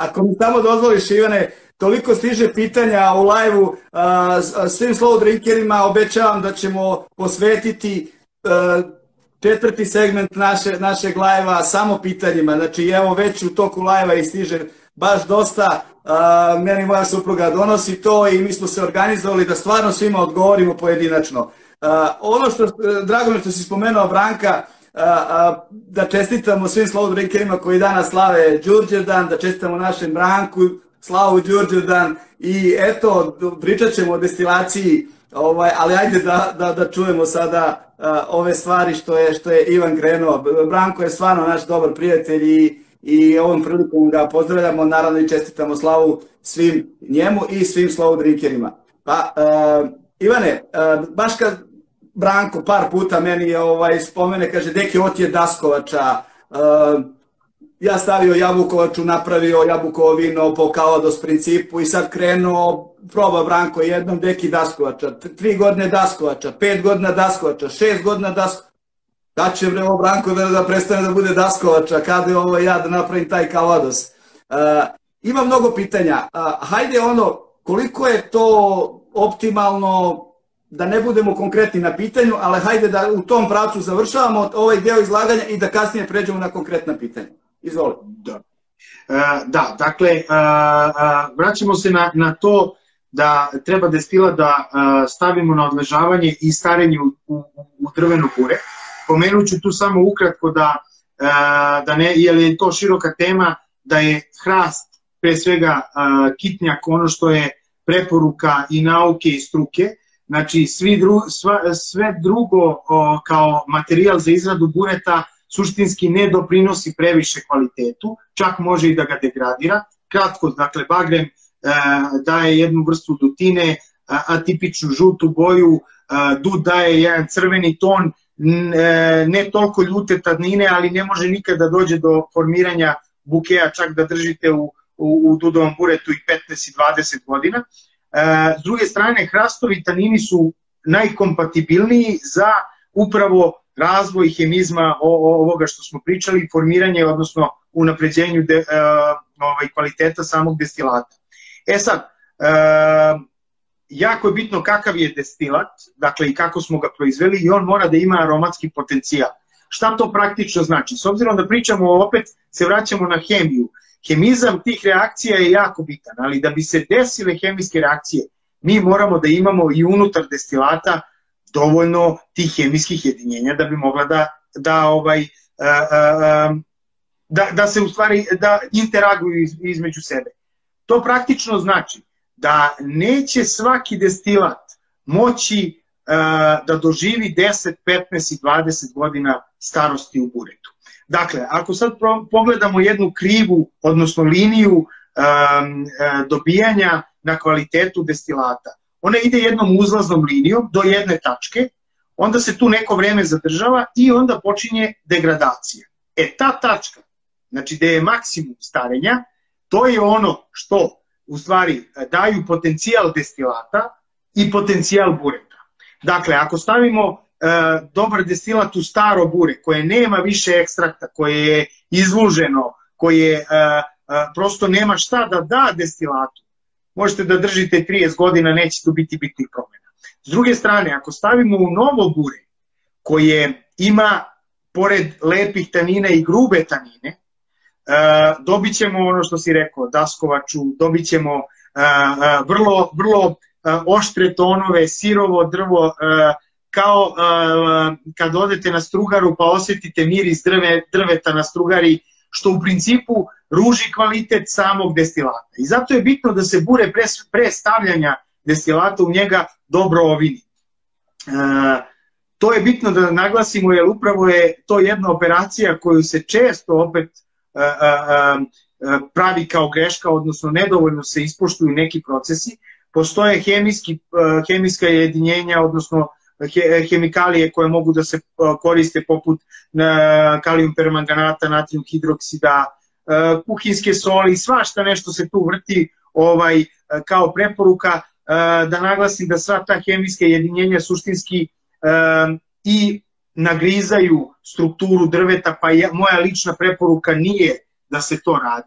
ako mi samo dozvoliš, Ivane, toliko stiže pitanja u live-u, svim slow drinkerima obećavam da ćemo posvetiti četvrti segment našeg live-a samo pitanjima. Znači, evo već u toku live-a i stiže baš dosta. Meni moja supruga donosi to i mi smo se organizovali da stvarno svima odgovorimo pojedinačno. Ono što, drago mi što si spomenuo Branka, da čestitamo svim slow drinkerima koji danas slave Đurđevdan, da čestitamo našem Branku, slavu Đurđevdan i eto, pričat ćemo o destilaciji, ali ajde da čujemo sada ove stvari što je Ivan krenuo. Branko je stvarno naš dobar prijatelj i ovom prilikom ga pozdravljamo, naravno i čestitamo slavu svim njemu i svim slow drinkerima. Pa, Ivane, baš kad Branko par puta meni spomene, kaže, deki otje Daskovača, ja stavio Jabukovaču, napravio Jabukovo vino po Calvados principu i sad krenuo, proba Branko jednom, deki Daskovača, 3 godine Daskovača, 5 godina Daskovača, 6 godina Daskovača. Kad će ovo Branko da prestane da bude Daskovača, kada je ja da napravim taj Calvados. Ima mnogo pitanja. Hajde koliko je to optimalno, da ne budemo konkretni na pitanju, ali hajde da u tom pravcu završavamo ovaj deo izlaganja i da kasnije pređemo na konkretna pitanja. Izvoli. Da, dakle, vraćamo se na to da treba destilat da stavimo na odležavanje i starenje u drveno bure. Pomenut ću tu samo ukratko jer je to široka tema, da je hrast, pre svega kitnjak, ono što je preporuka i nauke i struke. Znači, sve drugo kao materijal za izradu bureta suštinski ne doprinosi previše kvalitetu, čak može i da ga degradira. Kratko, dakle, bagrem daje jednu vrstu dutine, atipičnu žutu boju, dud daje jedan crveni ton, ne toliko ljute tanine, ali ne može nikada dođe do formiranja bukeja, čak da držite u dudovom buretu i 15 i 20 godina. S druge strane, hrastovi tanini su najkompatibilniji za upravo razvoj hemizma ovoga što smo pričali, formiranje, odnosno unapređenju kvaliteta samog destilata. Sad, jako je bitno kakav je destilat, dakle i kako smo ga proizveli, i on mora da ima aromatski potencijal. Šta to praktično znači? S obzirom da pričamo, opet se vraćamo na hemiju, hemizam tih reakcija je jako bitan, ali da bi se desile hemijske reakcije, mi moramo da imamo i unutar destilata dovoljno tih hemijskih jedinjenja da bi mogla da se u stvari da interaguju između sebe. To praktično znači da neće svaki destilat moći da doživi 10, 15 i 20 godina starosti u buretu. Dakle, ako sad pogledamo jednu krivu, odnosno liniju dobijanja na kvalitetu destilata, ona ide jednom uzlaznom linijom do jedne tačke, onda se tu neko vreme zadržava i onda počinje degradacija. Ta tačka, znači gde je maksimum starenja, to je ono što u stvari daju potencijal destilata i potencijal bureta. Dakle, ako stavimo dobar destilat u staro bure koje nema više ekstrakta, koje je izluženo, koje prosto nema šta da da destilatu, možete da držite 30 godina, neće tu biti bitnih promjena. S druge strane, ako stavimo u novo bure koje ima, pored lepih tanina i grube tanine, dobit ćemo ono što si rekao, Daskovaču, dobit ćemo vrlo oštre tonove, sirovo drvo, kao kad odete na strugaru pa osjetite miris drveta na strugari, što u principu ruži kvalitet samog destilata. I zato je bitno da se bure pre stavljanja destilata u njega dobro ovini. To je bitno da naglasimo, jer upravo je to jedna operacija koju se često opet pravi kao greška, odnosno nedovoljno se ispoštuju neki procesi. Postoje hemijska jedinjenja, odnosno hemikalije koje mogu da se koriste poput kalijum permanganata, natrijum hidroksida, kuhinske soli, svašta nešto se tu vrti kao preporuka. Da naglasim da sva ta hemijska jedinjenja suštinski i nagrizaju strukturu drveta, pa moja lična preporuka nije da se to radi.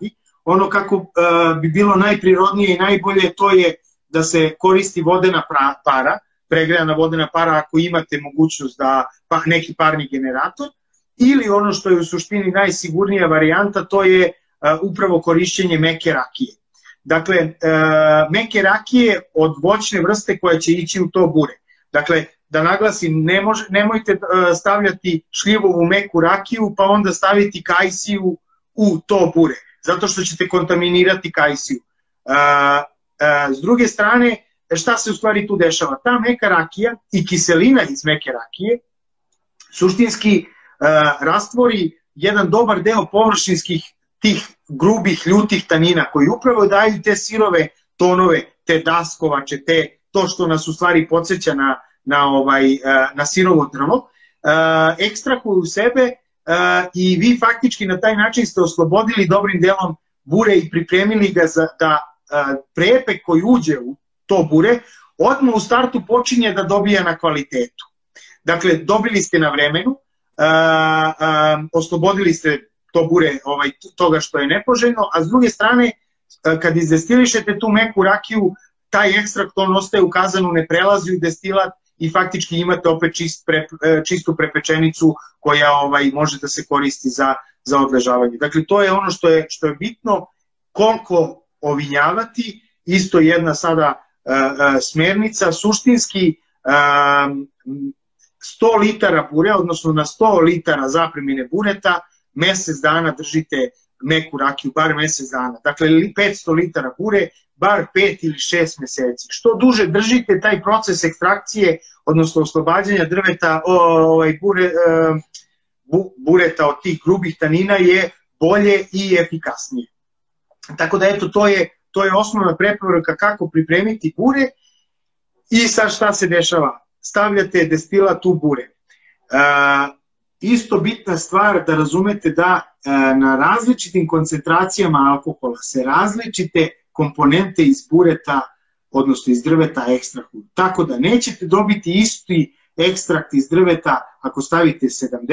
ono kako bi bilo najprirodnije i najbolje, to je da se koristi vodena para, pregrejana vodena para ako imate mogućnost da neki parni generator, ili ono što je u suštini najsigurnija varijanta, to je upravo korišćenje meke rakije. Dakle, meke rakije od voćne vrste koja će ići u to bure. Dakle, da naglasim, nemojte stavljati šljivovu meku rakiju pa onda staviti kajsiju u to bure, zato što ćete kontaminirati kajsiju. S druge strane, šta se u stvari tu dešava? Ta meka rakija i kiselina iz meke rakije suštinski rastvori jedan dobar deo površinskih tih grubih, ljutih tanina koji upravo daju te sirove tonove, te daskovače, to što nas u stvari podsjeća na sirovo drvo, ekstrahuju u sebe i vi faktički na taj način ste oslobodili dobrim delom bure i pripremili ga da prepek koji uđe u to bure odmah u startu počinje da dobija na kvalitetu. Dakle, dobili ste na vremenu, oslobodili ste to bure toga što je nepoželjno, a s druge strane, kad izdestilišete tu meku rakiju, taj ekstrakt on ostaje u kazanu, ne prelazi u destilat i faktički imate opet čistu prepečenicu koja može da se koristi za odležavanje. Dakle, to je ono što je bitno, koliko ovinjavati, isto jedna sada smernica, suštinski 100 litara bure, odnosno na 100 litara zapremine bureta, mesec dana držite meku rakiju, bar mesec dana. Dakle, 500 litara bure, bar 5 ili 6 meseci. Što duže držite taj proces ekstrakcije, odnosno oslobađanja drveta, bureta od tih grubih tanina je bolje i efikasnije. Tako da, eto, to je osnovna preporuka kako pripremiti bure. I sad šta se dešava? Stavljate destilat u bure. Isto bitna stvar da razumete da na različitim koncentracijama alkohola se različite komponente iz bureta, odnosno iz drveta ekstrahuju. Tako da nećete dobiti isti ekstrakt iz drveta ako stavite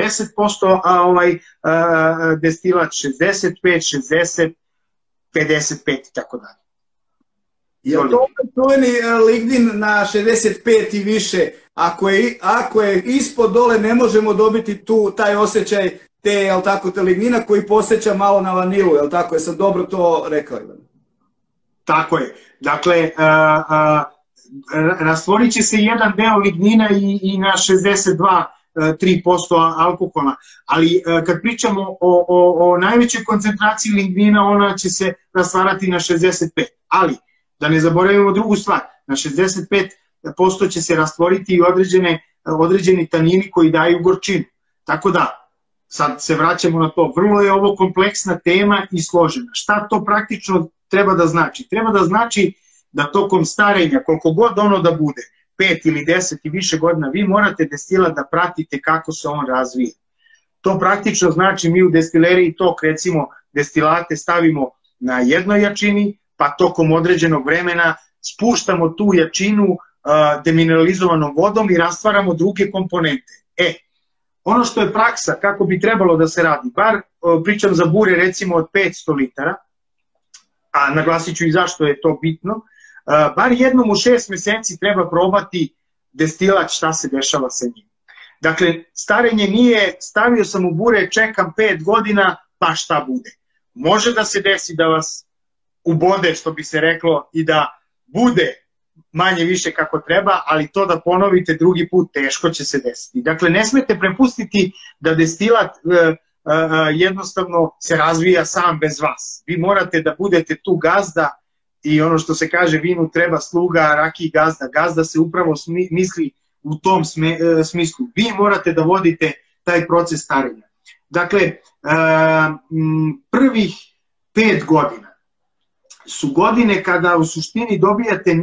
70% destilat, 65, 60, 55 i tako dalje. Je to čuveni lignin na 65 i više? Ako je ispod dole ne možemo dobiti taj osjećaj te lignina koji posjeća malo na vanilu, je li tako? Jesam dobro to rekao? Tako je. Dakle, rastvorit će se jedan deo lignina i na 62-3% alkohola, ali kad pričamo o najvećoj koncentraciji lignina, ona će se rastvarati na 65%. Ali, da ne zaboravimo drugu stvar, na 65% će se rastvoriti i određeni tanini koji daju gorčinu. Tako da, sad se vraćamo na to, vrlo je ovo kompleksna tema i složena. Šta to praktično treba da znači? Treba da znači da tokom starenja, koliko god ono da bude, 5 ili 10 i više godina, vi morate destilat da pratite kako se on razvije. To praktično znači mi u destileriji tok, recimo, destilate stavimo na jednoj jačini, pa tokom određenog vremena spuštamo tu jačinu demineralizovanom vodom i rastvaramo druge komponente. Ono što je praksa, kako bi trebalo da se radi, bar pričam za bure recimo od 500 litara, a naglasit ću i zašto je to bitno, bar jednom u 6 meseci treba probati destilat šta se dešava sa njim. Dakle, starenje nije stavio sam u bure, čekam 5 godina, pa šta bude. Može da se desi da vas ubode, što bi se reklo, i da bude manje više kako treba, ali to da ponovite drugi put teško će se desiti. Dakle, ne smete prepustiti da destilat jednostavno se razvija sam bez vas. Vi morate da budete tu gazda i ono što se kaže vinu treba sluga, rakiji gazda. Gazda se upravo misli u tom smislu. Vi morate da vodite taj proces starenja. Dakle, prvih 5 godina su godine kada u suštini dobijate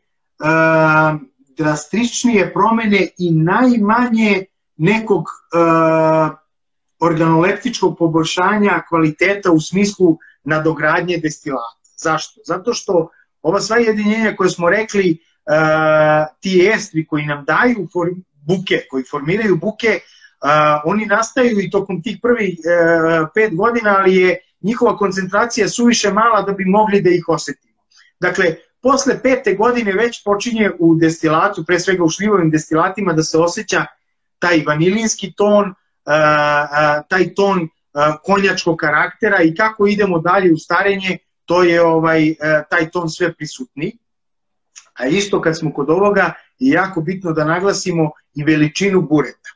najdrastičnije promene i najmanje nekog organoleptičkog poboljšanja kvaliteta u smislu nadogradnje destilata. Zašto? Zato što ova sva jedinjenja koje smo rekli, ti estri koji nam daju buke, koji formiraju buke, oni nastaju i tokom tih prvih 5 godina, ali je njihova koncentracija je suviše mala da bi mogli da ih osetimo. Dakle, posle 5. godine već počinje u destilatu, pre svega u šljivovim destilatima, da se osjeća taj vanilinski ton, taj ton konjačkog karaktera i kako idemo dalje u starenje, to je taj ton sve prisutniji. A isto kad smo kod ovoga, je jako bitno da naglasimo i veličinu bureta.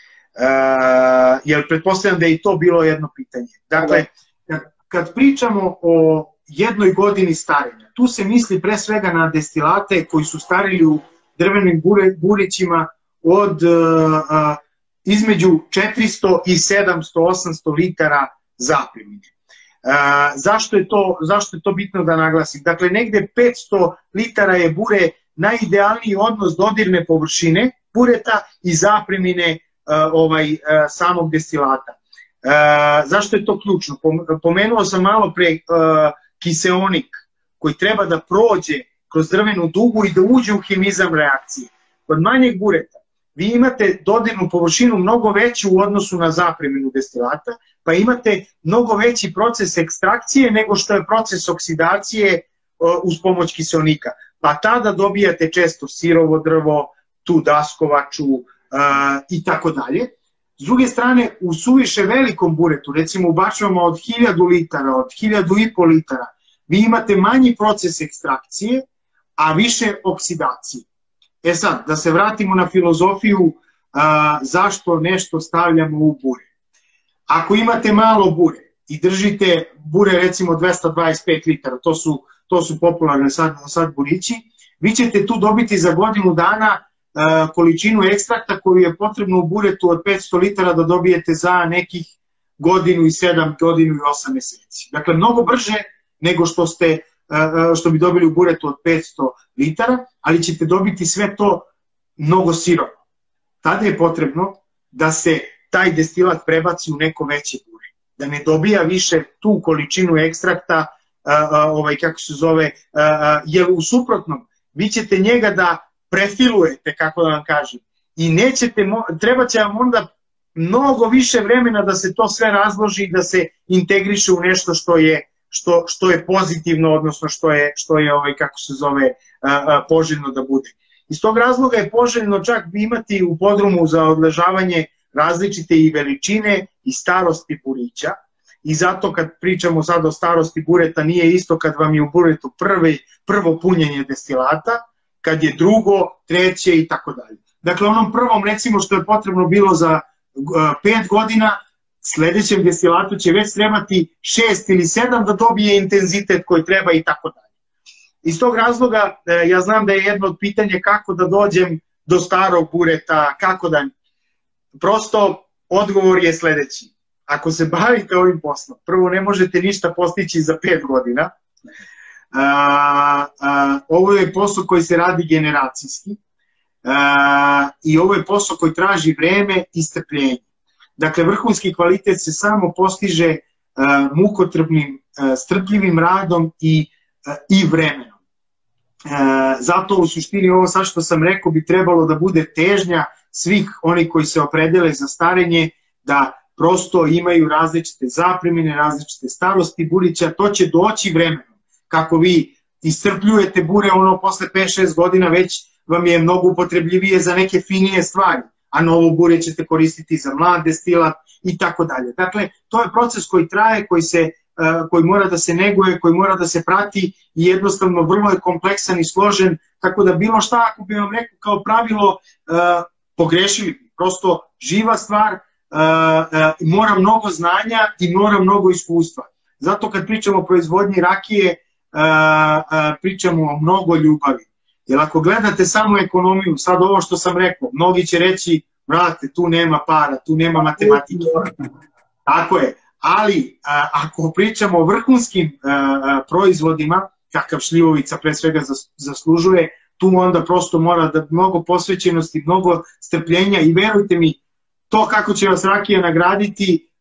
Jer pretpostavljam da je i to bilo jedno pitanje. Dakle, kad pričamo o jednoj godini starenja, tu se misli pre svega na destilate koji su starili u drvenim burićima od između 400 i 700-800 litara zapremine. Zašto je to bitno da naglasim? Dakle, negde 500 litara je bure najidealniji odnos dodirne površine bureta i zapremine samog destilata. Zašto je to ključno? Pomenuo sam malo pre kiseonik koji treba da prođe kroz drvenu dugu i da uđe u hemizam reakcije. Kod manjeg bureta vi imate dodirnu površinu mnogo veću u odnosu na zapreminu destilata, pa imate mnogo veći proces ekstrakcije nego što je proces oksidacije uz pomoć kiseonika. Pa tada dobijate često sirovo drvo, tu daskovaču i tako dalje. S druge strane, u suviše velikom buretu, recimo u bačvama od 1000 litara, od 1500 litara, vi imate manji proces ekstrakcije, a više oksidacije. E sad, da se vratimo na filozofiju zašto nešto stavljamo u bure. Ako imate malo bure i držite bure recimo 225 litara, to su popularne sad burići, vi ćete tu dobiti za godinu dana količinu ekstrakta koju je potrebno u buretu od 500 litara da dobijete za nekih godinu i 7, godinu i 8 meseci. Dakle, mnogo brže nego što bi dobili u buretu od 500 litara, ali ćete dobiti sve to mnogo sirovo. Tada je potrebno da se taj destilat prebaci u neko veće bure, da ne dobija više tu količinu ekstrakta, jer u suprotnom vi ćete njega da prefilujete, kako da vam kažem, i treba će vam onda mnogo više vremena da se to sve razloži i da se integriše u nešto što je pozitivno, odnosno što je poželjno da bude. Iz tog razloga je poželjno čak imati u podrumu za odležavanje različite i veličine i starosti burića, i zato kad pričamo sad o starosti bureta nije isto kad vam je u buretu prvo punjenje destilata, kad je drugo, treće i tako dalje. Dakle, onom prvom recimo što je potrebno bilo za 5 godina, sledećem destilatu će već trebati 6 ili 7 da dobije intenzitet koji treba i tako dalje. Iz tog razloga ja znam da je jedno od pitanja kako da dođem do starog bureta, prosto odgovor je sledeći. Ako se bavite ovim poslom, prvo ne možete ništa postići za 5 godina, ovo je posao koji se radi generacijski i ovo je posao koji traži vreme i strpljenje. Dakle, vrhunski kvalitet se samo postiže mukotrpnim, strpljivim radom i vremenom. Zato u suštini ovo sad što sam rekao bi trebalo da bude težnja svih onih koji se opredele za starenje, da prosto imaju različite zapremine, različite starosti burića, to će doći vremenom. Kako vi iscrpljujete bure, ono posle 5-6 godina već vam je mnogo upotrebljivije za neke finije stvari, a novo bure ćete koristiti za mlad destilat i tako dalje. Dakle, to je proces koji traje, koji mora da se neguje, koji mora da se prati i jednostavno vrlo je kompleksan i složen, tako da bilo šta, ako bi vam rekao kao pravilo, pogrešili, prosto živa stvar, mora mnogo znanja i mora mnogo iskustva. Zato kad pričamo o proizvodnji rakije, pričamo o mnogo ljubavi. Jer ako gledate samo ekonomiju, sad ovo što sam rekao, mnogi će reći, brate, tu nema para, tu nema matematike. Tako je. Ali ako pričamo o vrhunskim proizvodima, kakav šljivovica pre svega zaslužuje, tu onda prosto mora da mnogo posvećenosti, mnogo strpljenja i verujte mi, to kako će vas rakija nagraditi,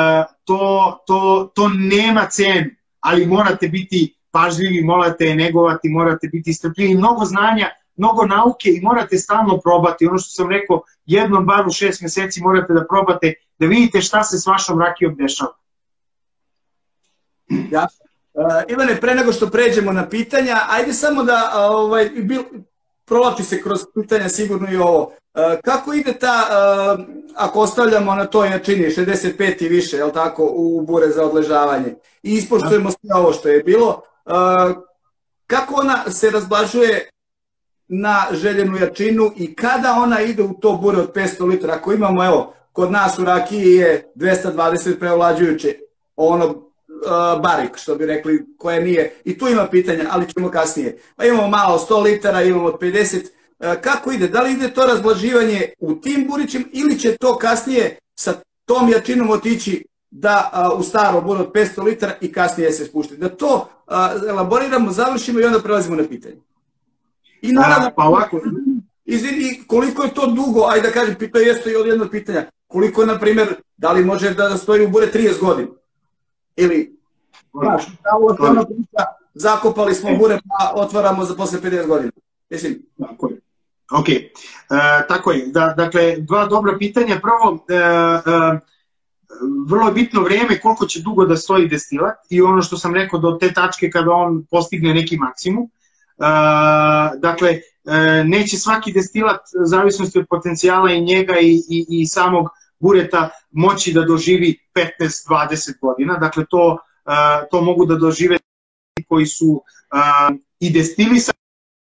to nema cenu, ali morate biti pažljivi, morate je negovati, morate biti strpljivi, mnogo znanja, mnogo nauke i morate stalno probati. Ono što sam rekao, jednom bar u 6 meseci morate da probate, da vidite šta se s vašom rakijom dešava. Jasno. Ivane, pre nego što pređemo na pitanja, ajde samo da provlači se kroz pitanja sigurno i ovo. Kako ide ta, ako ostavljamo na toj jačini 65 i više, je li tako, u bure za odležavanje i ispoštujemo sve ovo što je bilo, kako ona se razblažuje na željenu jačinu i kada ona ide u to bure od 500 litara? Ako imamo, evo, kod nas u rakiji je 220 preovlađujuće, ono barik, što bi rekli, koje nije, i tu ima pitanja, ali ćemo kasnije. Pa imamo malo 100 litara, imamo 50, kako ide? Da li ide to razblaživanje u tim burićima ili će to kasnije sa tom jačinom otići da u staro bure od 500 litara i kasnije se spušti? Da to elaboriramo, završimo i onda prelazimo na pitanje. I naravno, pa ovako, izvini, koliko je to dugo, ajde da kažem, to je isto i od jednog pitanja, koliko je, na primjer, da li može da stoji u bure 30 godina? Ili, znaš, zakopali smo bure pa otvaramo za posle 50 godina. Mislim. Tako je. Ok, tako je. Dakle, dva dobra pitanja. Prvo, vrlo je bitno vreme koliko će dugo da stoji destilat i ono što sam rekao do te tačke kada on postigne neki maksimum. Dakle, neće svaki destilat, zavisnosti od potencijala i njega i samog bureta, moći da doživi 15-20 godina. Dakle, to mogu da dožive koji su i destilisani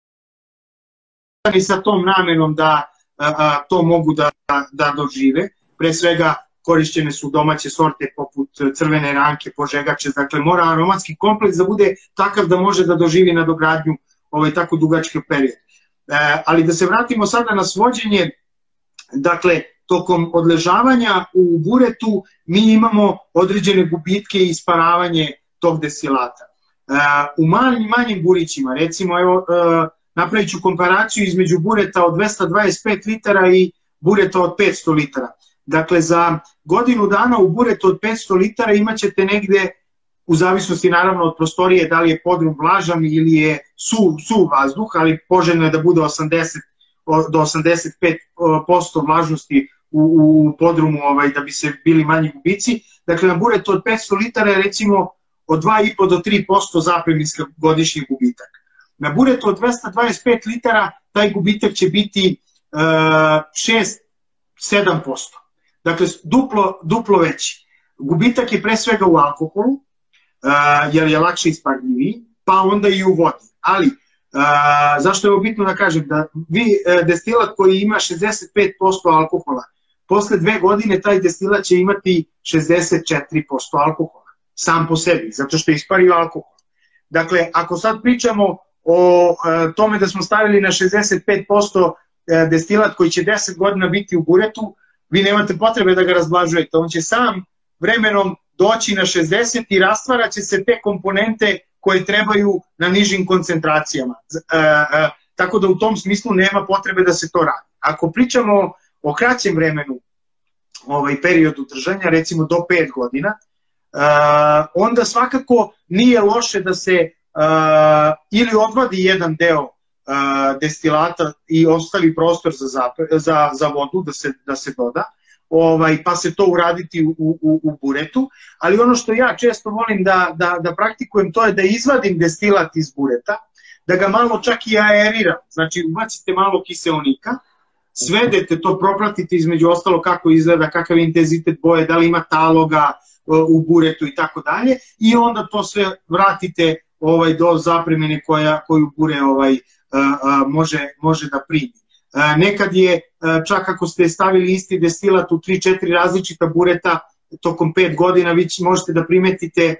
sa tom namenom da to mogu da dožive. Pre svega korišćene su domaće sorte poput crvene ranke, požegače, dakle mora aromatski kompleks da bude takav da može da doživi nadogradnju tako dugački period. Ali da se vratimo sada na svođenje, dakle, tokom odležavanja u buretu mi imamo određene gubitke i isparavanje tog destilata. U manjim burićima, recimo, evo, napravit ću komparaciju između bureta od 225 litara i bureta od 500 litara. Dakle, za godinu dana u buretu od 500 litara imat ćete negde, u zavisnosti naravno od prostorije, da li je podrum vlažan ili je suv vazduh, ali poželjno je da bude 80 do 85% vlažnosti u podrumu da bi se bili manji gubici. Dakle, na buretu od 500 litara je recimo od 2,5 do 3% zapremninska godišnji gubitak. Na buretu od 225 litara taj gubitak će biti 6-7%. Dakle, duplo veći. Gubitak je pre svega u alkoholu, jer je lakše isparljiviji, pa onda i u vodi. Ali, zašto je ovo bitno da kažem? Da vi destilat koji ima 65% alkohola, posle 2 godine taj destilat će imati 64% alkohola, sam po sebi, zato što je ispario alkohol. Dakle, ako sad pričamo o tome da smo stavili na 65% destilat koji će 10 godina biti u buretu, vi nemate potrebe da ga razblažujete. On će sam vremenom doći na 60 i rastvarat će se te komponente koje trebaju na nižim koncentracijama. Tako da u tom smislu nema potrebe da se to radi. Ako pričamo o kraćem vremenu, periodu držanja, recimo do 5 godina, onda svakako nije loše da se ili odvadi jedan deo destilata i ostavi prostor za vodu da se doda, pa se to uraditi u buretu, ali ono što ja često volim da praktikujem, to je da izvadim destilat iz bureta, da ga malo čak i aeriram, znači ubacite malo kiseonika, svedete to, propratite između ostalo kako izgleda, kakav je intenzitet boje, da li ima taloga u buretu i tako dalje, i onda to sve vratite do zapremine koju bure može da primi. Nekad je, čak ako ste stavili isti destilat u 3-4 različita bureta, tokom 5 godina vi možete da primetite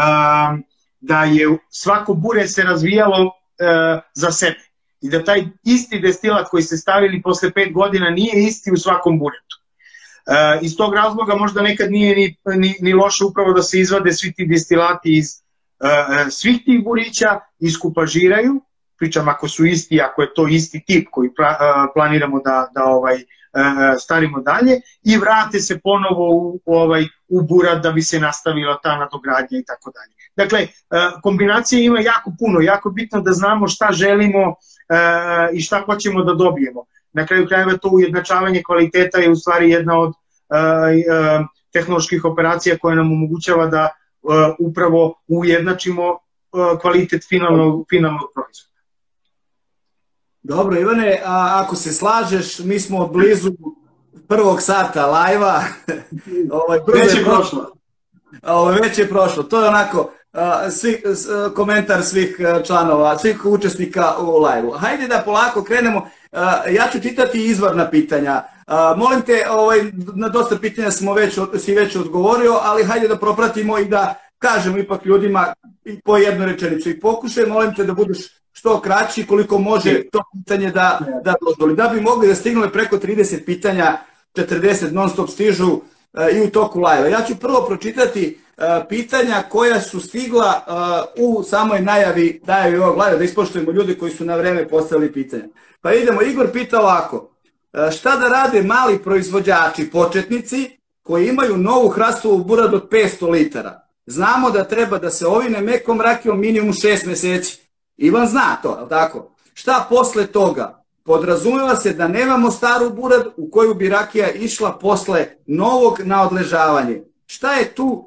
da je svako bure se razvijalo za sebe i da taj isti destilat koji ste stavili posle 5 godina nije isti u svakom buretu. Iz tog razloga možda nekad nije ni loše upravo da se izvade svi ti destilati iz svih tih burića, iskupažiraju, pričam ako su isti, ako je to isti tip koji planiramo da stavimo dalje, i vrate se ponovo u burat da bi se nastavila ta nadogradnja i tako dalje. Dakle, kombinacija ima jako puno, jako bitno da znamo šta želimo i šta hoćemo da dobijemo. Na kraju krajeva to ujednačavanje kvaliteta je u stvari jedna od tehnoloških operacija koja nam omogućava da upravo ujednačimo kvalitet finalnog proizvoda. Dobro, Ivane, ako se slažeš, mi smo blizu prvog sata live-a. Već je prošlo. Već je prošlo. To je onako komentar svih članova, svih učesnika u live-u. Hajde da polako krenemo. Ja ću čitati izvorna pitanja. Molim te, na dosta pitanja si već odgovorio, ali hajde da propratimo i da kažemo ipak ljudima po jednu rečenicu. I pokušaj, molim te da budeš što kraći, koliko može to pitanje da dozvoli. Da bi mogli da stignule preko 30 pitanja, 40 non stop stižu i u toku live. Ja ću prvo pročitati pitanja koja su stigla u samoj najavi ovog live, da ispoštujemo ljudi koji su na vreme postavili pitanja. Pa idemo, Igor pita ovako, šta da rade mali proizvođači, početnici, koji imaju novu hrastovu buradu od 500 litara? Znamo da treba da se ovine mekom rakijom minimum 6 meseci. Ivan zna to, je li tako? Šta posle toga? Podrazumeva se da nemamo staru burad u koju bi rakija išla posle novog na odležavanje. Šta tu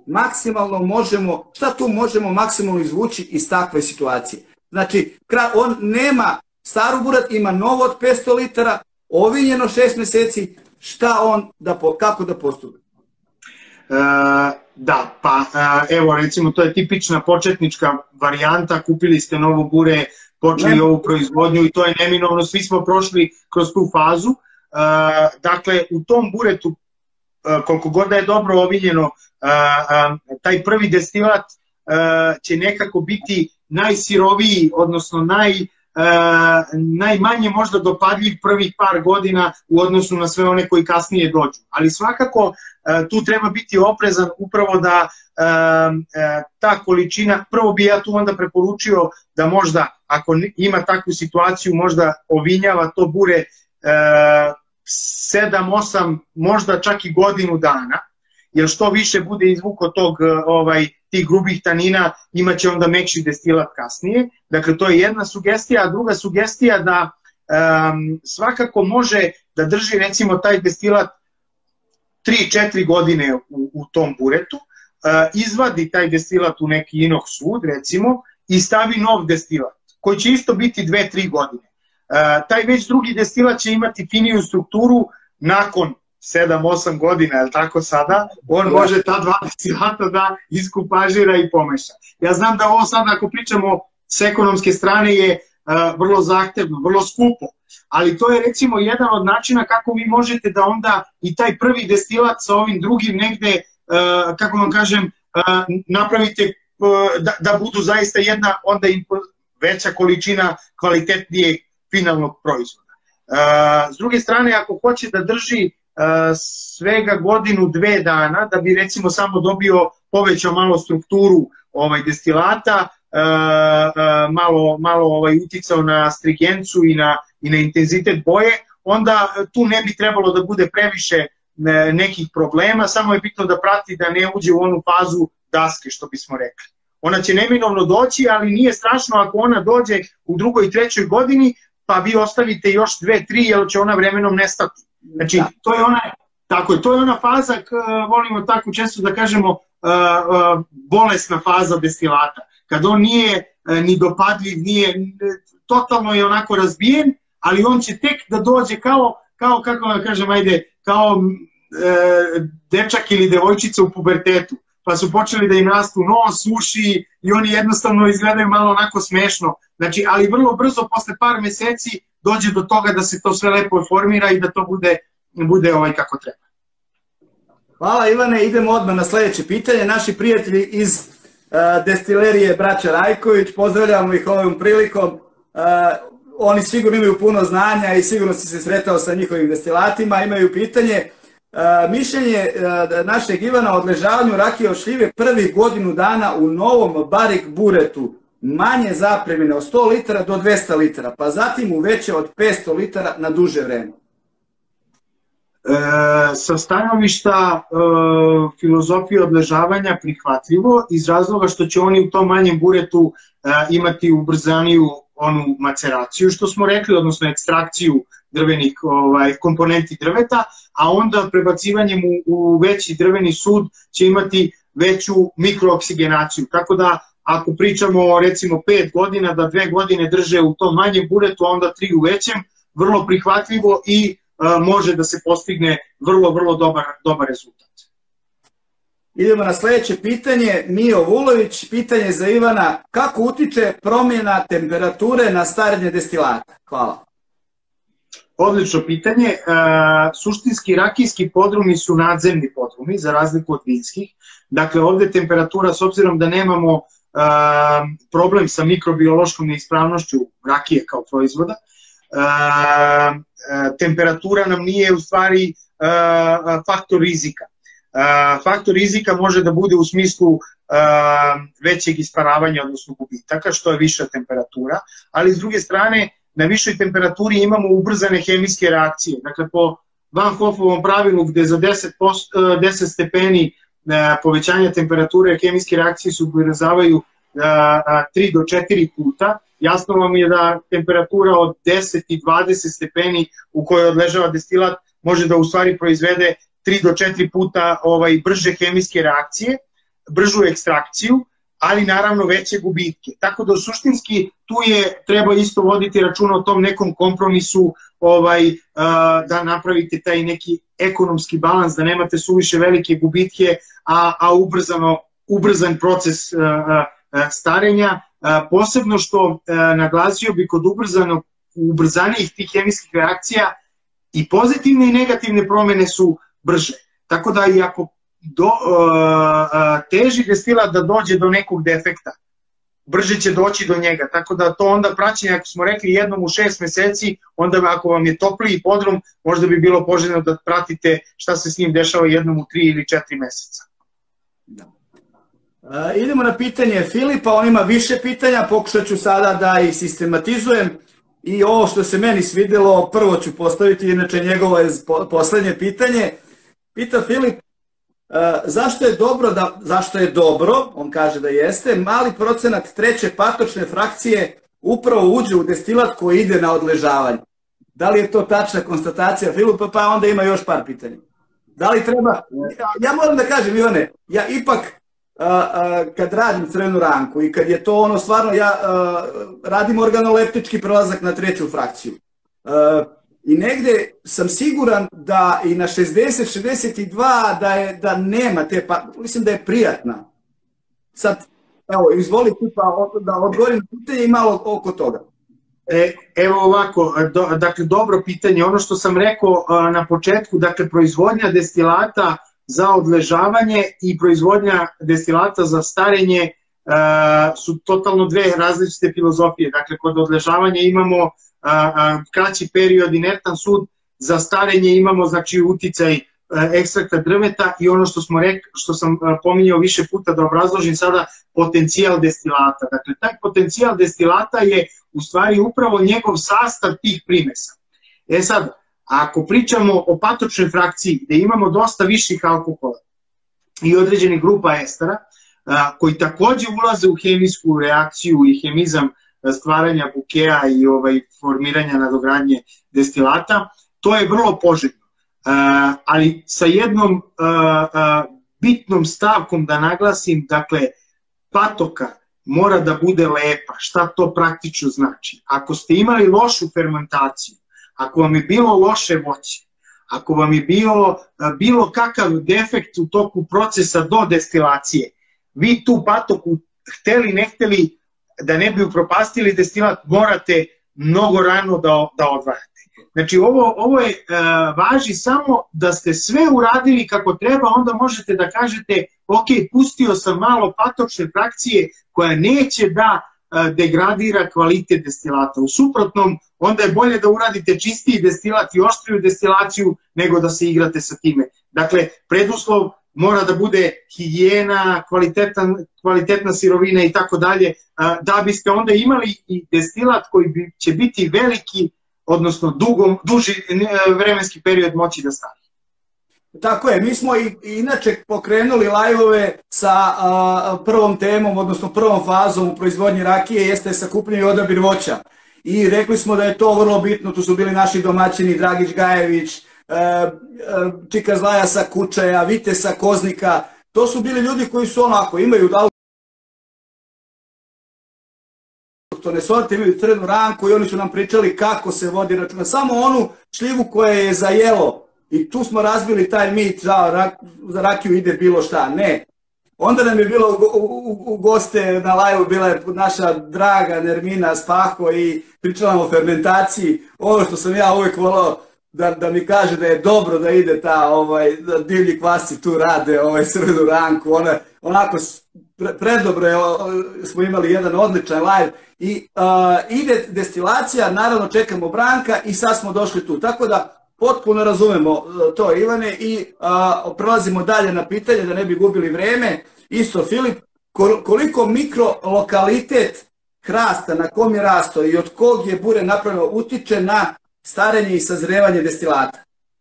možemo maksimalno izvući iz takve situacije? Znači, on nema staru burad, ima novo od 500 litara, ovinjeno 6 meseci, kako da postupi? Da, pa evo recimo to je tipična početnička varijanta, kupili ste novo bure, počeli ovu proizvodnju i to je neminovno, svi smo prošli kroz tu fazu. Dakle, u tom buretu, koliko god da je dobro ovinjeno, taj prvi destilat će nekako biti najsiroviji, odnosno najmanje možda dopadljiv prvih par godina u odnosu na sve one koji kasnije dođu. Ali svakako tu treba biti oprezan upravo da ta količina, prvo bi ja tu onda preporučio da možda, ako ima takvu situaciju, možda ovinjava to bure 7, 8, možda čak i godinu dana, jer što više bude izvuko tih grubih tanina, imaće onda mekši destilat kasnije. Dakle, to je jedna sugestija, a druga sugestija da svakako može da drži recimo taj destilat 3-4 godine u tom buretu, izvadi taj destilat u neki inox sud recimo i stavi nov destilat, koji će isto biti 2-3 godine. Taj već drugi destilat će imati finiju strukturu nakon 7-8 godina, je li tako sada, on može ta dva destilata da iskupažira i pomeša. Ja znam da ovo sad, ako pričamo s ekonomske strane, je vrlo zahtevno, vrlo skupo, ali to je recimo jedan od načina kako vi možete da onda i taj prvi destilat sa ovim drugim negde, kako vam kažem, napravite da budu zaista jedna onda i veća količina kvalitetnijeg finalnog proizvoda. S druge strane, ako hoće da drži svega godinu, 2 dana, da bi recimo samo povećao malo strukturu destilata, malo uticao na strigencu i na intenzitet boje, onda tu ne bi trebalo da bude previše nekih problema, samo je bitno da prati da ne uđe u onu fazu daske, što bismo rekli. Ona će neminovno doći, ali nije strašno ako ona dođe u 2. i 3. godini, pa vi ostavite još 2-3, jer će ona vremenom nestati. Znači, to je ona faza, volimo tako često da kažemo, bolesna faza destilata. Kad on nije ni dopadljiv, totalno je onako razbijen, ali on će tek da dođe kao kako da kažem, kao dečak ili devojčica u pubertetu. Pa su počeli da im rastu nos, uši i oni jednostavno izgledaju malo onako smešno. Znači, ali vrlo brzo, posle par meseci, dođe do toga da se to sve lepo formira i da to bude kako treba. Hvala Ivane, idemo odmah na sledeće pitanje. Naši prijatelji iz destilerije Braća Rajković, pozdravljamo ih ovom prilikom. Oni sigurno imaju puno znanja i sigurno si se sretao sa njihovim destilatima. Imaju pitanje, mišljenje našeg Ivana o odležavanju rakije od šljive prvih godinu dana u novom barik buretu, manje zapremine od 100 litara do 200 litara, pa zatim uveće od 500 litara na duže vreme. Sa stanovišta filozofije odležavanja prihvatljivo, iz razloga što će oni u tom manjem buretu imati ubrzaniju onu maceraciju, što smo rekli, odnosno ekstrakciju drvenih komponenti drveta, a onda prebacivanjem u veći drveni sud će imati veću mikrooksigenaciju. Tako da ako pričamo recimo 5 godina, da 2 godine drže u tom manjem buretu, a onda 3 u većem, vrlo prihvatljivo i može da se postigne vrlo dobar rezultat. Idemo na sledeće pitanje. Mio Vulović, pitanje za Ivana. Kako utiče promjena temperature na starenje destilata? Hvala. Odlično pitanje. Suštinski rakijski podrumi su nadzemni podrumi, za razliku od vinskih. Dakle, ovde temperatura, s obzirom da nemamo problem sa mikrobiološkom neispravnošću rakije kao proizvoda, temperatura nam nije u stvari faktor rizika. Faktor rizika može da bude u smislu većeg isparavanja, odnosno gubitaka, što je viša temperatura, ali s druge strane, na višoj temperaturi imamo ubrzane hemijske reakcije. Dakle, po Van Hoffovom pravilu gde za 10 stepeni povećanja temperature hemijske reakcije se ubrzavaju 3 do 4 puta, jasno vam je da temperatura od 10 i 20 stepeni u kojoj odležava destilat može da u stvari proizvede 3 do 4 puta brže hemijske reakcije, bržu ekstrakciju, ali naravno veće gubitke. Tako da suštinski tu treba isto voditi računa o tom nekom kompromisu, da napravite taj neki ekonomski balans, da nemate suviše velike gubitke, a ubrzan proces starenja. Posebno što naglasio bi kod ubrzanijih tih hemijskih reakcija i pozitivne i negativne promene su brže. Tako da i ako teži destilat da dođe do nekog defekta, brže će doći do njega. Tako da to onda praćenje, ako smo rekli jednom u 6 meseci, onda ako vam je topliji podrum, možda bi bilo poželjno da pratite šta se s njim dešava jednom u 3 ili 4 meseca. Idemo na pitanje Filipa, on ima više pitanja, pokušat ću sada da ih sistematizujem i ovo što se meni svidelo prvo ću postaviti, inače njegovo je poslednje pitanje. Pita Filip, zašto je dobro, on kaže da jeste, mali procenat treće patočne frakcije upravo uđe u destilat koji ide na odležavanje. Da li je to tačna konstatacija Filipa, pa onda ima još par pitanja. Da li treba, ja moram da kažem Ivane, ja ipak kad radim crvenu ranku i kad je to ono stvarno, ja radim organoleptički prelazak na treću frakciju. I negde sam siguran da i na 60-62 da nema te, mislim da je prijatna. Sad, evo, izvoli ti pa da odgovorim na pitanje i malo oko toga. Evo ovako, dakle, dobro pitanje. Ono što sam rekao na početku, dakle, proizvodnja destilata za odležavanje i proizvodnja destilata za starenje su totalno dve različite filozofije. Dakle, kod odležavanja imamo kraći period, inertan sud, za starenje imamo znači uticaj ekstrakta drveta i ono što sam pominjao više puta da obrazložim sada, potencijal destilata. Dakle, taj potencijal destilata je u stvari upravo njegov sastav tih primesa. Sad, ako pričamo o patočnoj frakciji gde imamo dosta viših alkohola i određenih grupa estera, koji takođe ulaze u hemijsku reakciju i hemizam stvaranja bukea i formiranja nadogradnje destilata, to je vrlo poželjno. Ali sa jednom bitnom stavkom da naglasim, dakle, patoka mora da bude lepa. Šta to praktično znači? Ako ste imali lošu fermentaciju, ako vam je bilo loše voće, ako vam je bilo kakav defekt u toku procesa do destilacije, vi tu patoku, hteli ne hteli, da ne bi upropastili destilat, morate mnogo rano da odvajate. Znači, ovo važi samo da ste sve uradili kako treba, onda možete da kažete, ok, pustio sam malo patočne frakcije koja neće da degradira kvalitet destilata. U suprotnom, onda je bolje da uradite čistiji destilat i oštriju destilaciju nego da se igrate sa time. Dakle, preduslov mora da bude higijena, kvalitetna sirovina i tako dalje, da biste onda imali i destilat koji će biti veliki, odnosno duži vremenski period moći da stavi. Tako je, mi smo i inače pokrenuli live-ove sa prvom temom, odnosno prvom fazom u proizvodnji rakije, jeste sakupljanje i odabir voća. I rekli smo da je to vrlo bitno, tu su bili naši domaćini Dragić Gajević, Čika Zlaja sa Kučaja, Vite sa Koznika. to su bili ljudi koji su onako, imaju autohtone sorte, imaju crvenu ranku i oni su nam pričali kako se vodi računa. Samo onu šljivu koja je za jelo. I tu smo razbili taj mit, za rakiju ide bilo šta. Ne. Onda nam je bilo u goste na live bila je naša draga Nermina Spaho i pričala nam o fermentaciji. Ono što sam ja uvijek volao da mi kaže da je dobro da ide da divlji kvasci tu rade crvenu ranku. Onako predobro smo imali jedan odličan live i ide destilacija, naravno čekamo Branka i sad smo došli tu. Tako da potpuno razumemo to, Ivane, i prelazimo dalje na pitanje da ne bi gubili vreme. Isto, Filip, koliko mikrolokalitet hrasta na kom je rasto i od kog je bure napravljeno utiče na starenje i sazrevanje destilata?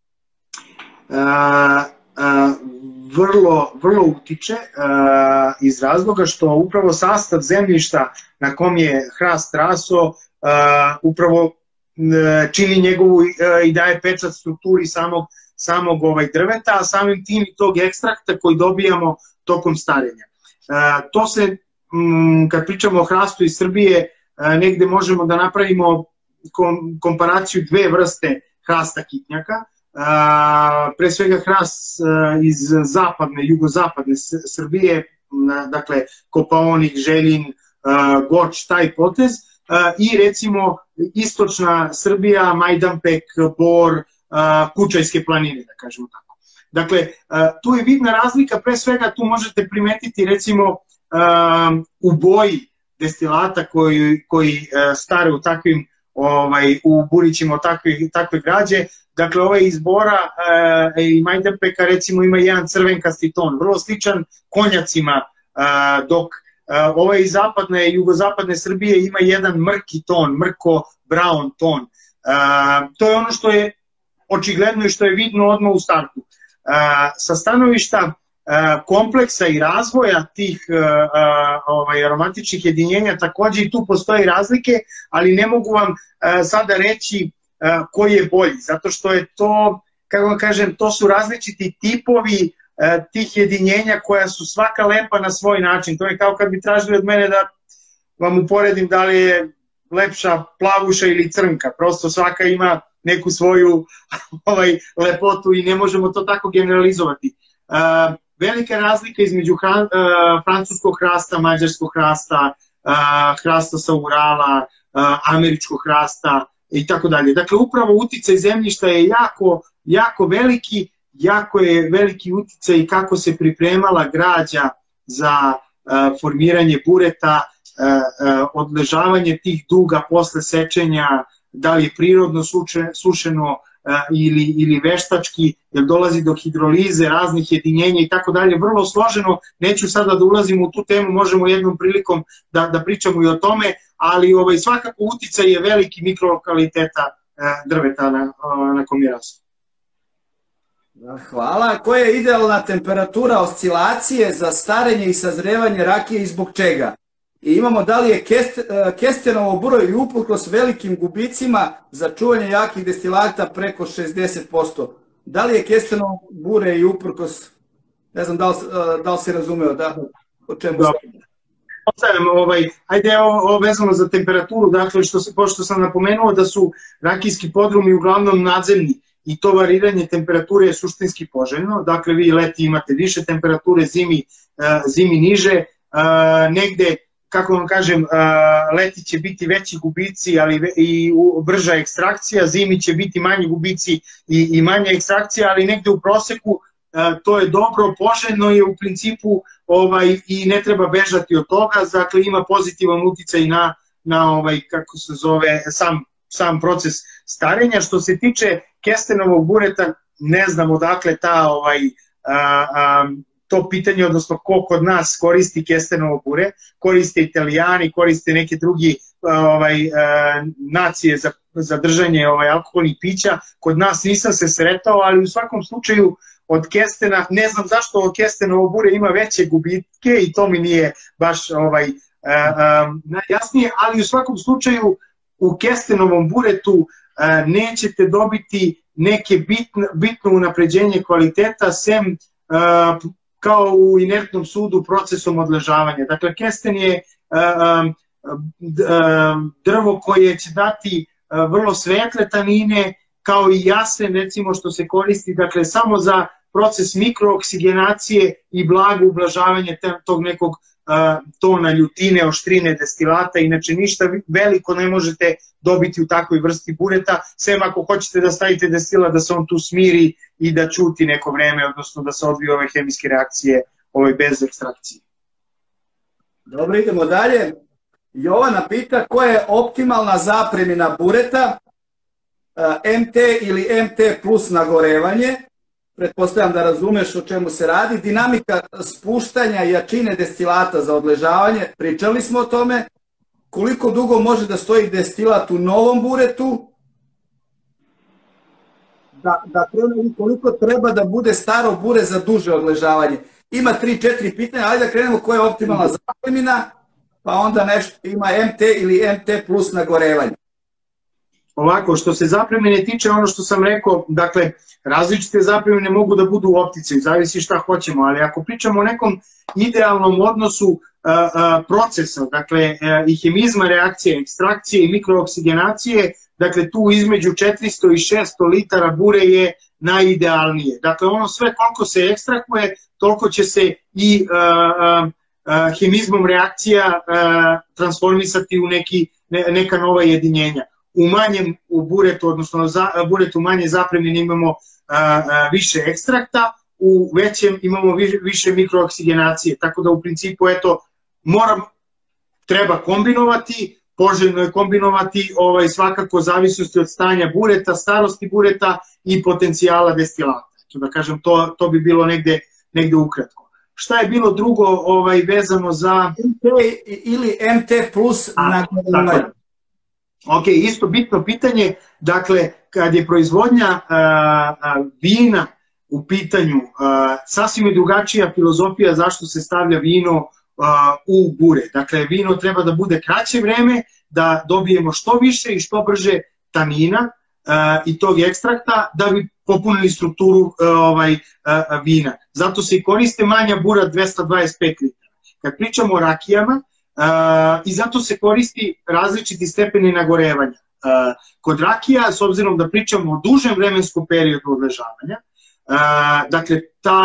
Vrlo utiče iz razloga što upravo sastav zemljišta na kom je hrast raso upravo čini njegovu i daje pečat strukturi samog drveta, a samim tim i tog ekstrakta koji dobijamo tokom starenja. To se, kad pričamo o hrastu iz Srbije, negde možemo da napravimo komparaciju dve vrste hrasta kitnjaka. Pre svega hrast iz jugozapadne Srbije, dakle Kopaonik, Željin, Goč, taj potez, i recimo istočna Srbija, Majdanpek, Bor, Kučajske planine, da kažemo tako. Dakle, tu je vidna razlika, pre svega tu možete primetiti recimo u boji destilata koji stare u takvim, u burićima takve građe. Dakle, ovaj iz Bora i Majdanpeka recimo ima jedan crvenkasti ton, vrlo sličan konjacima, dok ovaj iz zapadne i jugozapadne Srbije ima jedan mrki ton, mrko-brown ton. To je ono što je očigledno i što je vidno odmah u startu. Sa stanovišta kompleksa i razvoja tih aromatičnih jedinjenja takođe i tu postoje razlike, ali ne mogu vam sada reći koji je bolji, zato što je to, kako vam kažem, to su različiti tipovi tih jedinjenja koja su svaka lepa na svoj način. To je kao kad bi tražili od mene da vam uporedim da li je lepša plavuša ili crnka, prosto svaka ima neku svoju lepotu i ne možemo to tako generalizovati. Velika razlika između francuskog hrasta, mađarskog hrasta, hrasta sa Urala, američkog hrasta i tako dalje. Dakle, upravo uticaj zemljišta je jako veliki, jako je veliki uticaj i kako se pripremala građa za formiranje bureta, odležavanje tih duga posle sečenja, da li je prirodno sušeno ili veštački, jer dolazi do hidrolize, raznih jedinjenja i tako dalje, vrlo složeno, neću sada da ulazim u tu temu, možemo jednom prilikom da pričamo i o tome, ali svakako uticaj je veliki mikrolokaliteta drveta na kom je raso. Hvala. Koja je idealna temperatura oscilacije za starenje i sazrevanje rakije i zbog čega? I imamo da li je kestenovo buro i uprkos velikim gubicima za čuvanje jakih destilata preko 60%. Da li je kestenovo bure i uprkos, ne znam da li si razumeo o čemu se... Ajde, ovo vezano za temperaturu, dakle, pošto sam napomenuo da su rakijski podrumi uglavnom nadzemni i to variranje temperature je suštinski poželjno, dakle, vi leti imate više temperature, zimi niže, negde, kako vam kažem, leti će biti veći gubici, ali i brža ekstrakcija, zimi će biti manji gubici i manja ekstrakcija, ali negde u proseku to je dobro, poželjno je u principu i ne treba bežati od toga, dakle ima pozitivan uticaj na kako se zove, sam proces starenja. Što se tiče kestenovog bureta, ne znam odakle to pitanje, odnosno ko kod nas koristi kestenovo bure, koriste Italijani, koriste neke drugi nacije za držanje alkoholnih pića, kod nas nisam se sretao, ali u svakom slučaju od kestena, ne znam zašto od kestenovo bure ima veće gubitke i to mi nije baš najjasnije, ali u svakom slučaju u kestenovom buretu nećete dobiti neke bitno unapređenje kvaliteta sem kao u inertnom sudu procesom odležavanja. Dakle, kesten je drvo koje će dati vrlo svetle tanine, kao i jasen, recimo, što se koristi, dakle, samo za proces mikrooksigenacije i blago ublažavanje tog nekog tona ljutine, oštrine destilata. Inače, ništa veliko ne možete dobiti u takvoj vrsti bureta, sem ako hoćete da stavite destilat da se on tu smiri i da ćuti neko vreme, odnosno da se odviju ove hemijske reakcije bez ekstrakcije. Dobro, idemo dalje. Jovana pita koja je optimalna zapremina bureta, MT ili MT plus nagorevanje. Pretpostavljam da razumeš o čemu se radi. Dinamika spuštanja jačine destilata za odležavanje, pričali smo o tome. Koliko dugo može da stoji destilat u novom buretu? Koliko treba da bude staro bure za duže odležavanje? Ima 3-4 pitanja, ajde da krenemo koja je optimalna zapremina, pa onda nešto ima MT ili MT plus nagorevanje. Ovako, što se zapremine tiče, ono što sam rekao, dakle, različite zapremine mogu da budu u opticaju, zavisi šta hoćemo, ali ako pričamo o nekom idealnom odnosu procesa, dakle, i hemizma reakcije, ekstrakcije i mikrooksigenacije, dakle, tu između 400 i 600 litara bure je najidealnije. Dakle, ono sve koliko se ekstrakuje, toliko će se i hemizmom reakcija transformisati u neka nova jedinjenja. U manjem buretu, odnosno buretu manje zapremine imamo više ekstrakta, u većem imamo više mikrooksigenacije, tako da u principu, eto, treba kombinovati, poželjno je kombinovati svakako zavisnosti od stanja bureta, starosti bureta i potencijala destilata. Da kažem, to bi bilo negde ukratko. Šta je bilo drugo vezano za... MT ili MT plus nagorevanje? Ok, isto bitno pitanje, dakle, kad je proizvodnja vina u pitanju, sasvim je drugačija filozofija zašto se stavlja vino u bure. Dakle, vino treba da bude kraće vreme, da dobijemo što više i što brže tanina i tog ekstrakta, da bi popunili strukturu vina. Zato se i koriste manja bura 225 litara. Kad pričamo o rakijama, i zato se koristi različiti stepeni nagorevanja. Kod rakija, s obzirom da pričamo o dužem vremenskom periodu odležavanja, dakle,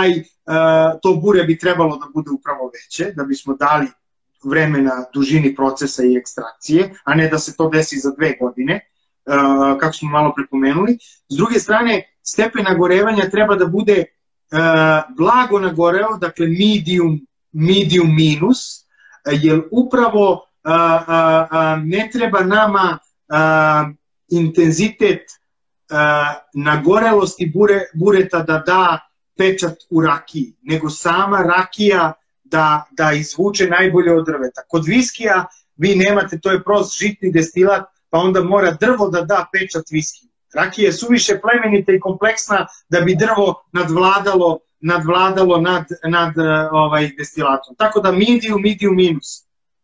to bure bi trebalo da bude upravo veće, da bismo dali vremena dužini procesa i ekstrakcije, a ne da se to desi za 2 godine, kako smo malo prepomenuli. S druge strane, stepen nagorevanja treba da bude blago nagoreo, dakle medium minus, jer upravo ne treba nama intenzitet nagorelosti bureta da da pečat u rakiji, nego sama rakija da izvuče najbolje od drveta. Kod viskija vi nemate, to je prost žitni destilat, pa onda mora drvo da da pečat viskiju. Rakija je suviše plemenita i kompleksna da bi drvo nadvladalo nad destilatom. Tako da medium minus.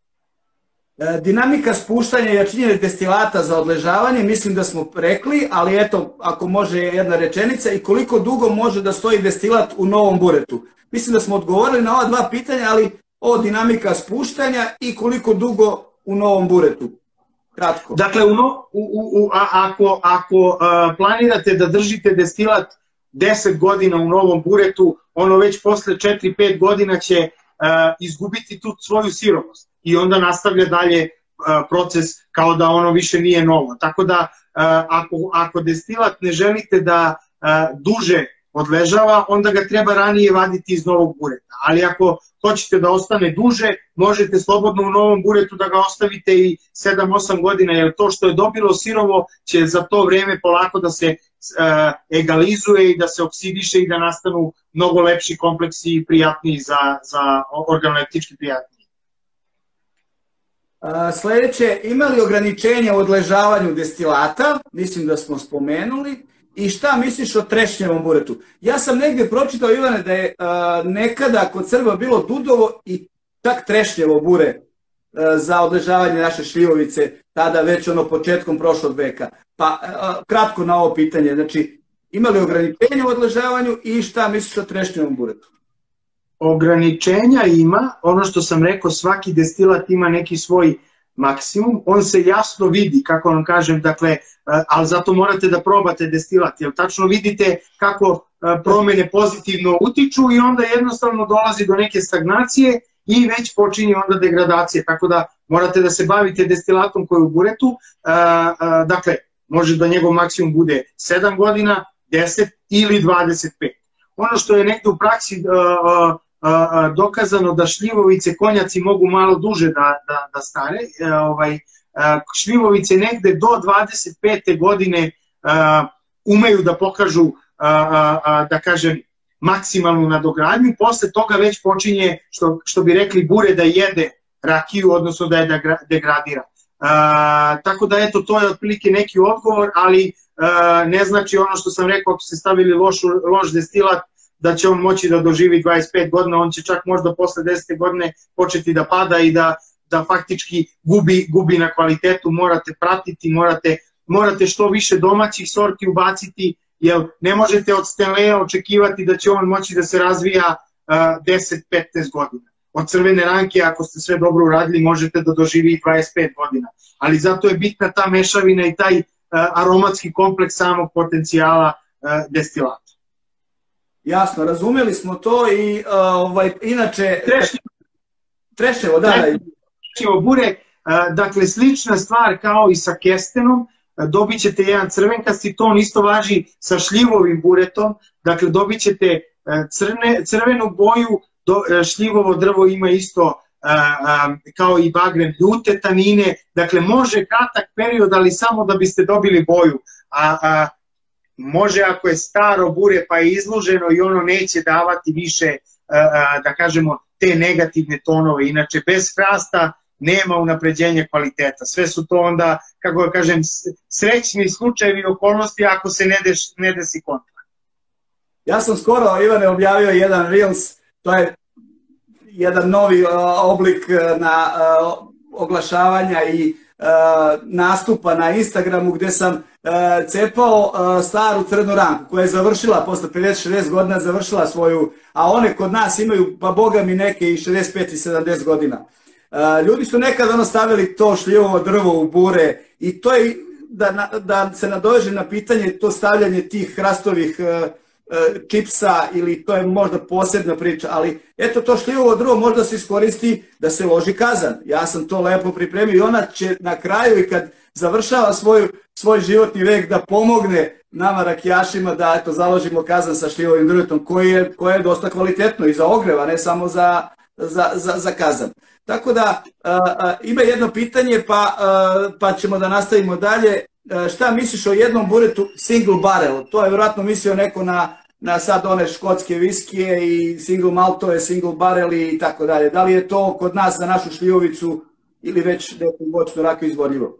Dinamika spuštanja jačine destilata za odležavanje, mislim da smo rekli, ali eto, ako može jedna rečenica, i koliko dugo može da stoji destilat u novom buretu. Mislim da smo odgovorili na ova 2 pitanja, ali o dinamika spuštanja i koliko dugo u novom buretu. Kratko. Dakle, ako planirate da držite destilat 10 godina u novom buretu, ono već posle 4-5 godina će izgubiti tu svoju sirovost i onda nastavlja dalje proces kao da ono više nije novo. Tako da ako destilat ne želite da duže odležava, onda ga treba ranije vaditi iz novog bureta. Ali ako hoćete da ostane duže, možete slobodno u novom buretu da ga ostavite i 7-8 godina, jer to što je dobilo sirovo će za to vreme polako da se egalizuje i da se oksidiše i da nastanu mnogo lepši kompleksi i prijatniji za organoleptički prijatniji. Sljedeće, ima li ograničenja u odležavanju destilata? Mislim da smo spomenuli. I šta misliš o trešnjevom buretu? Ja sam negdje pročitao, Ivane, da je nekada kod Srba bilo dudovo i čak trešnjevo bure za odležavanje naše šljivovice, tada već početkom prošlog veka. Pa kratko na ovo pitanje, znači ima li ograničenja u odležavanju i šta misliš o trešnjevom buretu? ograničenja ima, ono što sam rekao, svaki destilat ima neki svoj maksimum, on se jasno vidi, kako vam kažem, dakle, ali zato morate da probate destilat, jer tačno vidite kako promene pozitivno utiču i onda jednostavno dolazi do neke stagnacije i već počinje onda degradacija, tako da morate da se bavite destilatom koji je u buretu, dakle, može da njegov maksimum bude 7 godina, 10 ili 25. Ono što je negde u praksi dokazano da šljivovice konjaci mogu malo duže da stare, šljivovice negde do 25. godine umeju da pokažu, da kažem, maksimalnu nadogradnju, posle toga već počinje, što bi rekli, bure da jede rakiju, odnosno da je degradira. Tako da eto, to je otprilike neki odgovor, ali ne znači ono što sam rekao, ako ste stavili loš destilat, da će on moći da doživi 25 godina, on će čak možda posle 10. godine početi da pada i da faktički gubi na kvalitetu, morate pratiti, morate što više domaćih sorti ubaciti, jer ne možete od Stanleya očekivati da će on moći da se razvija 10-15 godina. Od crvene ranke, ako ste sve dobro uradili, možete da doživi 25 godina. Ali zato je bitna ta mešavina i taj aromatski kompleks samog potencijala destilata. Jasno, razumeli smo to i inače... Treševo, da. Treševo bure, dakle slična stvar kao i sa kestenom, dobit ćete jedan crvenkasti ton, isto važi sa šljivovim buretom, dakle dobit ćete crvenu boju, šljivovo drvo ima isto kao i bagren ljute tanine, dakle može kratak period, ali samo da biste dobili boju, može ako je staro bure pa je izloženo i ono neće davati više, da kažemo, te negativne tonove, inače bez hrasta nema unapređenja kvaliteta, sve su to onda, kako da kažem, srećni slučajevi okolnosti ako se ne desi kontra. Ja sam skoro, Ivane, objavio jedan Reels, to je jedan novi oblik na oglašavanja i nastupa na Instagramu gde sam cepao staru crnu ranku koja je završila posle 50-60 godina, završila svoju, a one kod nas imaju, pa boga mi, neke i 65 i 70 godina. Ljudi su nekada stavili to šljivovo drvo u bure i to je, da se nadovežem na pitanje, to stavljanje tih hrastovih čipsa, ili to je možda posebna priča, ali eto, to šljivovo drvo možda se iskoristi da se loži kazan. Ja sam to lepo pripremio i ona će na kraju, i kad završava svoj životni vek, da pomogne nama rakijašima da eto, založimo kazan sa šljivovim drvetom koje je dosta kvalitetno i za ogreva, ne samo za kazan. Tako da ima jedno pitanje, pa ćemo da nastavimo dalje. Šta misliš o jednom buretu single barrel? To je vjerojatno mislio neko na sad one škotske viskije i single maltove, single barrel i tako dalje. Da li je to kod nas za našu šljivovicu ili već nekom voćnu rakiju izvodljivo?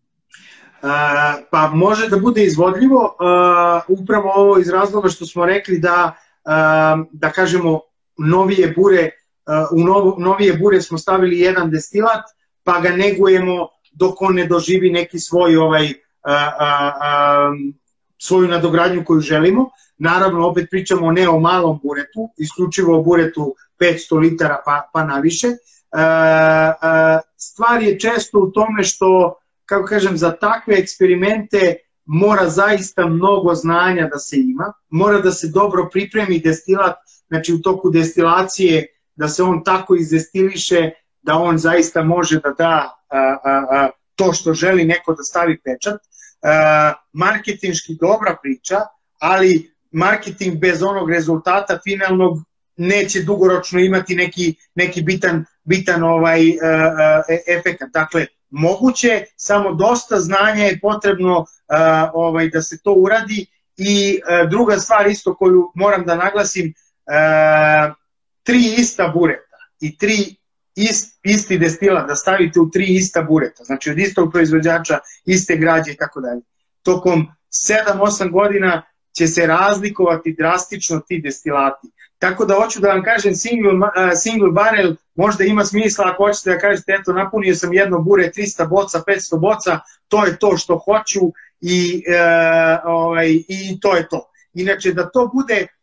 Pa može da bude izvodljivo, upravo ovo iz razloga što smo rekli da kažemo u novije bure smo stavili jedan destilat, pa ga negujemo dok on ne doživi neki svoju nadogradnju koju želimo. Naravno, opet pričamo ne o malom buretu, isključivo o buretu 500 litara pa naviše. Stvar je često u tome što, kako kažem, za takve eksperimente mora zaista mnogo znanja da se ima, mora da se dobro pripremi destilat, znači u toku destilacije da se on tako izdestiliše da on zaista može da da to što želi neko da stavi pečat. Marketinški dobra priča, ali marketing bez onog rezultata finalnog neće dugoročno imati neki bitan efekat. Dakle, moguće, samo dosta znanja je potrebno da se to uradi. I druga stvar isto koju moram da naglasim, 3 ista bureta i 3 isti destilat da stavite u 3 ista bureta, znači od istog proizvođača, iste građe i tako dalje. Tokom 7-8 godina će se razlikovati drastično ti destilati. Tako da hoću da vam kažem, single barrel možda ima smisla ako hoćete da kažete, eto, napunio sam jedno bure 300 boca, 500 boca, to je to što hoću i to je to. Inače, da to bude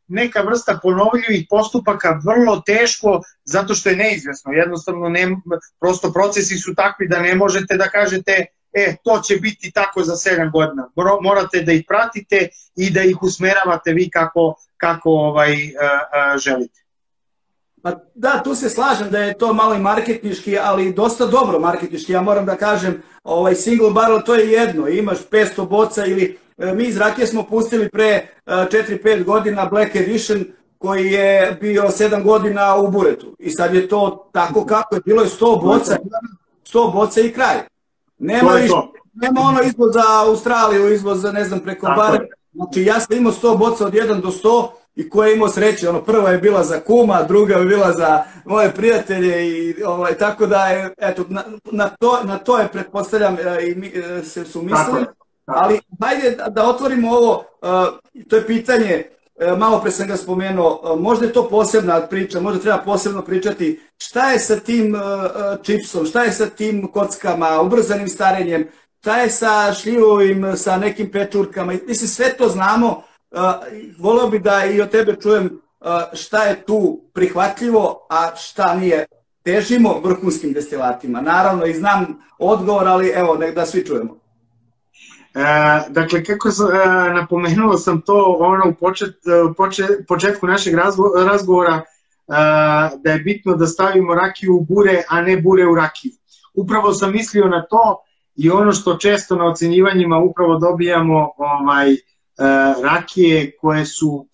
neka vrsta ponovljivih postupaka vrlo teško zato što je neizvesno. Jednostavno, prosto procesi su takvi da ne možete da kažete to će biti tako za 7 godina. Morate da ih pratite i da ih usmeravate vi kako želite. Pa da, tu se slažem da je to malo i marketinški, ali dosta dobro marketinški. Ja moram da kažem, single barrel to je jedno, imaš 500 boca ili mi iz rakije smo pustili pre 4-5 godina Black Edition koji je bio 7 godina u buretu i sad je to tako kako je, bilo je 100 boca i kraj. Nema ono izvoz za Australiju, izvoz za ne znam preko bare. Znači ja sam imao 100 boca od 1 do 100 i ko je imao sreće, prva je bila za kuma, druga je bila za moje prijatelje i tako da je, eto, na to je pretpostavljam i su mislili, ali hajde da otvorimo ovo, to je pitanje, malo pre sam ga spomenuo, možda je to posebna priča, možda treba posebno pričati, šta je sa tim čipsom, šta je sa tim kockama, ubrzanim starenjem, šta je sa šljivovim, sa nekim pečurkama, mislim sve to znamo. Voleo bi da i od tebe čujem šta je tu prihvatljivo, a šta nije. Težimo vrhunskim destilatima. Naravno i znam odgovor, ali evo, da svi čujemo. Dakle, kako napomenuo sam to u početku našeg razgovora, da je bitno da stavimo rakiju u bure, a ne bure u rakiju. Upravo sam mislio na to i ono što često na ocenjivanjima upravo dobijamo rakije koje su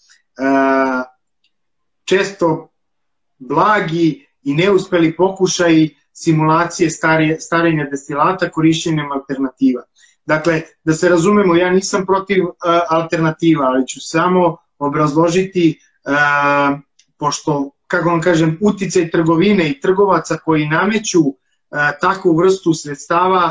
često blagi i neuspeli pokušaji simulacije starenja destilata korišćenjem alternativa. Dakle, da se razumemo, ja nisam protiv alternativa, ali ću samo obrazložiti, pošto, kako vam kažem, uticaj trgovine i trgovaca koji nameću takvu vrstu sredstava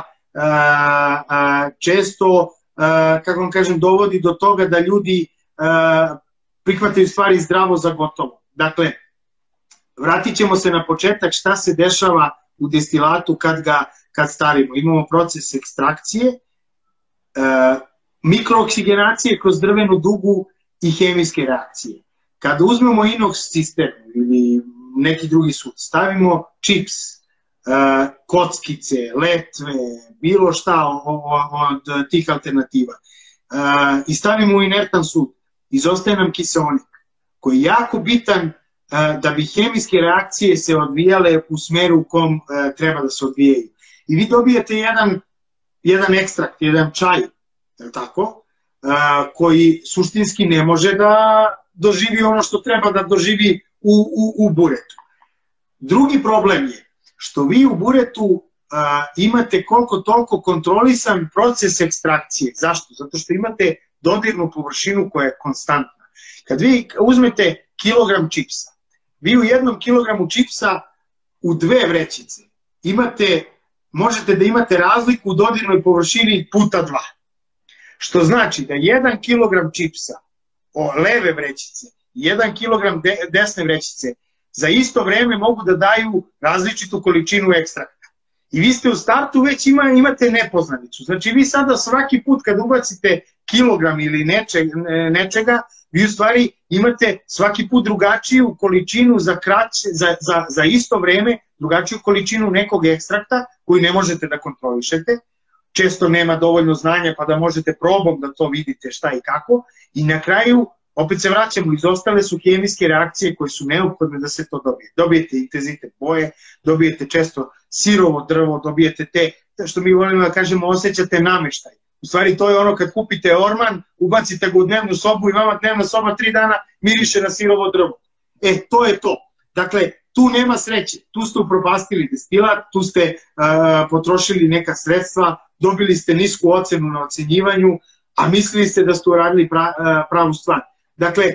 često, kako vam kažem, dovodi do toga da ljudi prihvataju stvari zdravo za gotovo. Dakle, vratit ćemo se na početak šta se dešava u destilatu kad starimo. Imamo proces ekstrakcije, mikrooksigenacije kroz drvenu dugu i hemijske reakcije. Kada uzmemo inox sistem ili neki drugi sud, stavimo čips, kockice, letve, bilo šta od tih alternativa i stavimo u inertan sud, izostaje nam kiseonik koji je jako bitan da bi hemijske reakcije se odvijale u smeru u kom treba da se odvijaju. I vi dobijete jedan ekstrakt, jedan čaj, koji suštinski ne može da doživi ono što treba da doživi u buretu. Drugi problem je što vi u buretu imate koliko toliko kontrolisan proces ekstrakcije. Zašto? Zato što imate dodirnu površinu koja je konstantna. Kad vi uzmete kilogram čipsa, vi u 1 kilogramu čipsa u 2 vrećice možete da imate razliku u dodirnoj površini puta 2. Što znači da 1 kilogram čipsa leve vrećice i 1 kilogram desne vrećice za isto vreme mogu da daju različitu količinu ekstrakta. I vi ste u startu već imate nepoznanicu. Znači vi sada svaki put kad ubacite kilogram ili nečega, vi u stvari imate svaki put drugačiju količinu za isto vreme, drugačiju količinu nekog ekstrakta koju ne možete da kontrolišete. Često nema dovoljno znanja pa da možete probom da to vidite šta i kako. I na kraju, opet se vraćamo, izostale su hemijske reakcije koje su neophodne da se to dobije. Dobijete intenzitet boje, dobijete često sirovo drvo, dobijete što mi volimo da kažemo, osjećate nameštaj. U stvari to je ono kad kupite orman, ubacite ga u dnevnu sobu i vama dnevna soba 3 dana miriše na sirovo drvo. To je to. Dakle, tu nema sreće, tu ste upropastili destilat, tu ste potrošili neka sredstva, dobili ste nisku ocenu na ocenjivanju, a mislili ste da ste uradili pravu stvar. Dakle,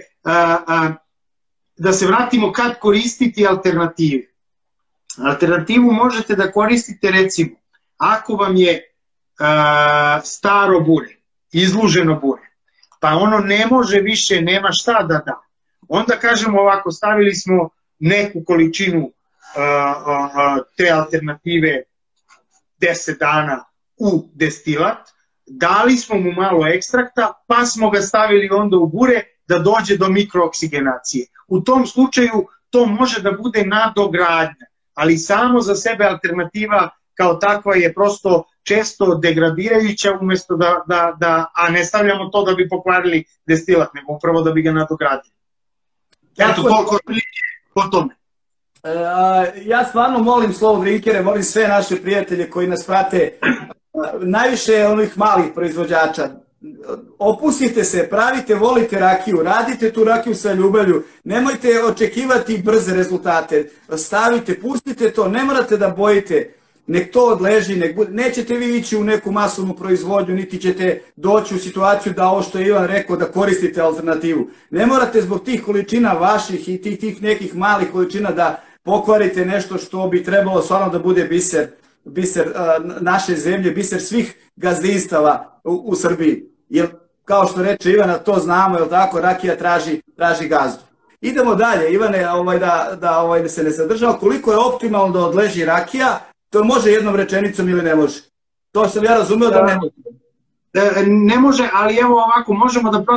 da se vratimo kad koristiti alternative. Alternativu možete da koristite recimo, ako vam je staro bure, izluženo bure, pa ono ne može više, nema šta da da. Onda kažemo ovako, stavili smo neku količinu te alternative 10 dana u destilat, dali smo mu malo ekstrakta, pa smo ga stavili onda u bure da dođe do mikrooksigenacije. U tom slučaju to može da bude nadogradnja, ali samo za sebe alternativa kao takva je prosto često degradirajuća, umjesto a ne stavljamo to da bi pokvarili destilat, nego upravo da bi ga nadogradili. Eto, toliko po tome. Ja stvarno molim slovo drinkere, molim sve naše prijatelje koji nas prate, najviše onih malih proizvođača, opustite se, pravite, volite rakiju, radite tu rakiju sa ljubavlju, nemojte očekivati brze rezultate, stavite, pustite to, ne morate da bojite, nek to odleži, nećete vi ići u neku masovnu proizvodnju, niti ćete doći u situaciju da ovo što je Ivan rekao, da koristite alternativu. Ne morate zbog tih količina vaših i tih nekih malih količina da pokvarite nešto što bi trebalo stvarno da bude biser naše zemlje, biser svih gazdinstava u Srbiji. Jer, kao što reče Ivana, to znamo, jel tako, rakija traži gazdu. Idemo dalje, Ivane, da se ne zadržava, koliko je optimalno da odleži rakija, to može jednom rečenicom ili ne može? To sam ja razumeo da ne može. Ne može, ali evo ovako, možemo da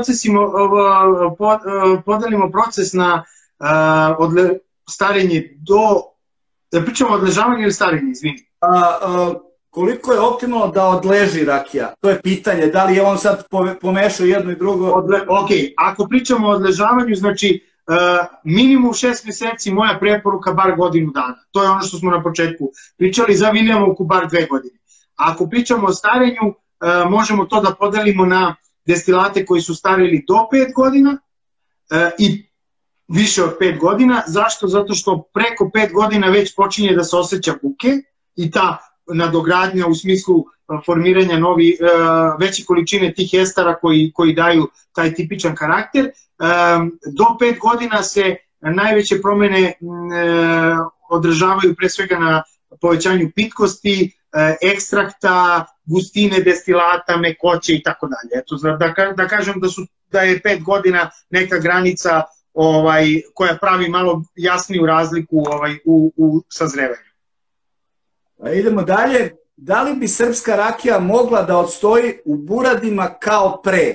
podelimo proces na starenje da pričamo o odležavanju ili starenju, izvini. Koliko je optimalno da odleži rakija? To je pitanje, da li je on sad pomešao jedno i drugo? Ok, ako pričamo o odležavanju, znači minimum 6 meseci, moja preporuka bar godinu dana. To je ono što smo na početku pričali, za Williamovku bar 2 godine. Ako pričamo o starenju, možemo to da podelimo na destilate koji su starili do 5 godina i više od 5 godina. Zašto? Zato što preko 5 godina već počinje da se osjeća buke i ta nadogradnja u smislu formiranja veće količine tih estara koji daju taj tipičan karakter. Do 5 godina se najveće promene odražavaju pre svega na povećanju pitkosti, ekstrakta, gustine destilata, mekoće i tako dalje. Eto, da kažem da je 5 godina neka granica koja pravi malo jasniju razliku u sazrevanju. Idemo dalje. Da li bi srpska rakija mogla da odstoji u buradima kao pre?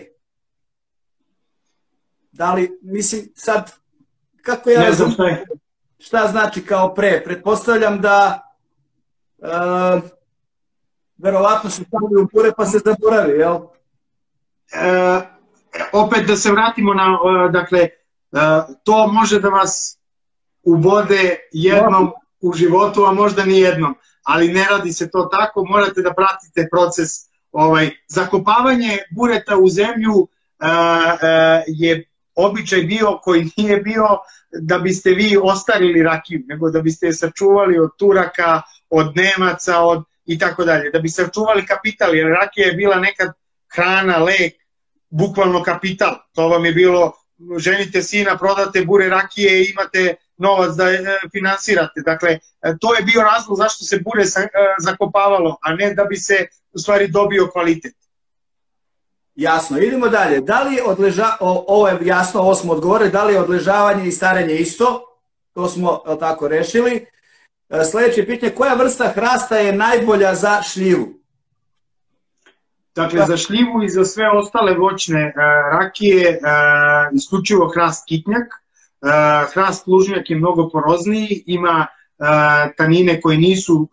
Da li, mislim, sad, kako ja razumem, šta znači kao pre? Pretpostavljam da verovatno se stavili u bure pa se zaboravi, jel? Opet da se vratimo na, dakle, to može da vas ubode jednom u životu, a možda ni jednom, ali ne radi se to tako, morate da pratite proces. Zakopavanje bureta u zemlju je običaj bio koji nije bio da biste vi ostarili rakiju, nego da biste je sačuvali od Turaka, od Nemaca i tako dalje, da bi sačuvali kapital, jer rakija je bila nekad hrana, lek, bukvalno kapital. To vam je bilo, ženite sina, prodate bure rakije i imate novac da finansirate. Dakle, to je bio razlog zašto se bure zakopavalo, a ne da bi se u stvari dobio kvalitet. Jasno, idemo dalje. Da li ovo je jasno, ovo smo odgovorili, da li je odležavanje i starenje isto? To smo tako rešili. Sljedeće pitanje, koja vrsta hrasta je najbolja za šljivu? Dakle, za šljivu i za sve ostale voćne rakije isključivo hrast kitnjak. Hrast lužnjak je mnogo porozniji, ima tanine koje nisu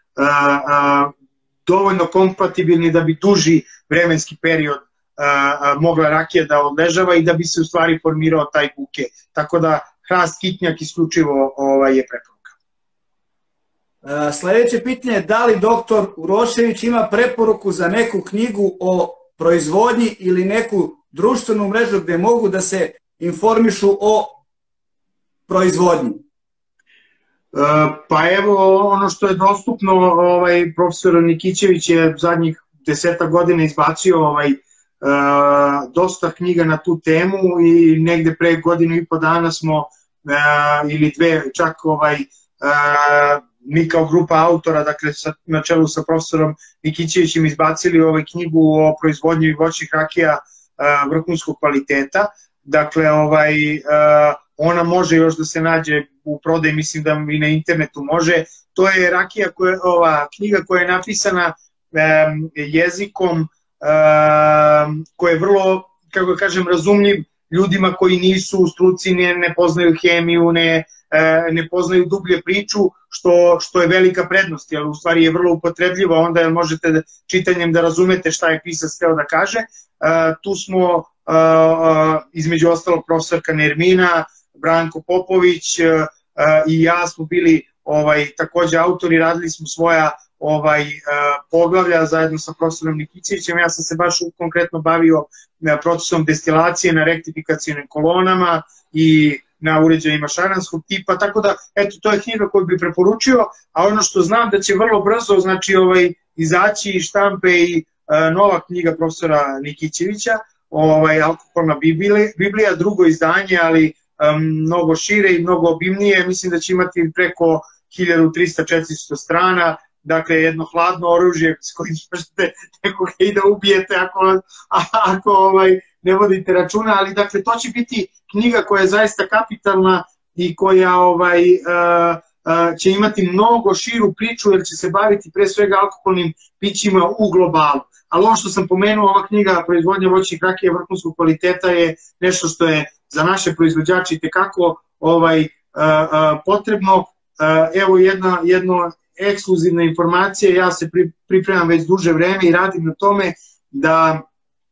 dovoljno kompatibilni da bi duži vremenski period mogla rakija da odležava i da bi se u stvari formirao taj buke. Tako da hrast kitnjak isključivo je preporuka. Sljedeće pitanje je da li doktor Urošević ima preporuku za neku knjigu o proizvodnji ili neku društvenu mrežu gde mogu da se informišu o proizvodnji? Pa evo, ono što je dostupno, profesor Nikićević je zadnjih 10 godina izbacio dosta knjiga na tu temu i negde pre godinu i po dana smo, ili 2, čak mi kao grupa autora, dakle na čelu sa profesorom Nikićevićem izbacili knjigu o proizvodnji voćnih rakija vrhunskog kvaliteta. Dakle, ona može još da se nađe u prodaji, mislim da i na internetu može. To je rakija, knjiga koja je napisana jezikom koji je vrlo, kako kažem, razumljiv ljudima koji nisu u struci, ne poznaju hemiju, ne poznaju dublje priču, što je velika prednost, jer u stvari je vrlo upotrebljivo onda, jer možete čitanjem da razumete šta je pisac hteo da kaže. Tu smo između ostalog profesorka Nermina, Branko Popović i ja smo bili takođe autori, radili smo svoja poglavlja zajedno sa profesorom Nikićevićem. Ja sam se baš konkretno bavio procesom destilacije na rektifikacijnim kolonama i na uređajima šaranskog tipa, tako da, eto, to je knjiga koju bih preporučio, a ono što znam da će vrlo brzo, znači, izaći iz štampe i nova knjiga profesora Nikićevića, Alkoholna Biblija, drugo izdanje, ali mnogo šire i mnogo obimnije, mislim da će imati preko 1300-400 strana, dakle jedno hladno oružje s kojim možete nekoga i da ubijete ako ne vodite računa, ali dakle to će biti knjiga koja je zaista kapitalna i koja će imati mnogo širu priču, jer će se baviti pre svega alkoholnim pićima u globalu. Ali ovo što sam pomenuo, ova knjiga Proizvodnja voćnih rakija vrhunskog kvaliteta je nešto što je za naše proizvođače itekako potrebno. Evo jedna ekskluzivna informacija, ja se pripremam već duže vreme i radim na tome da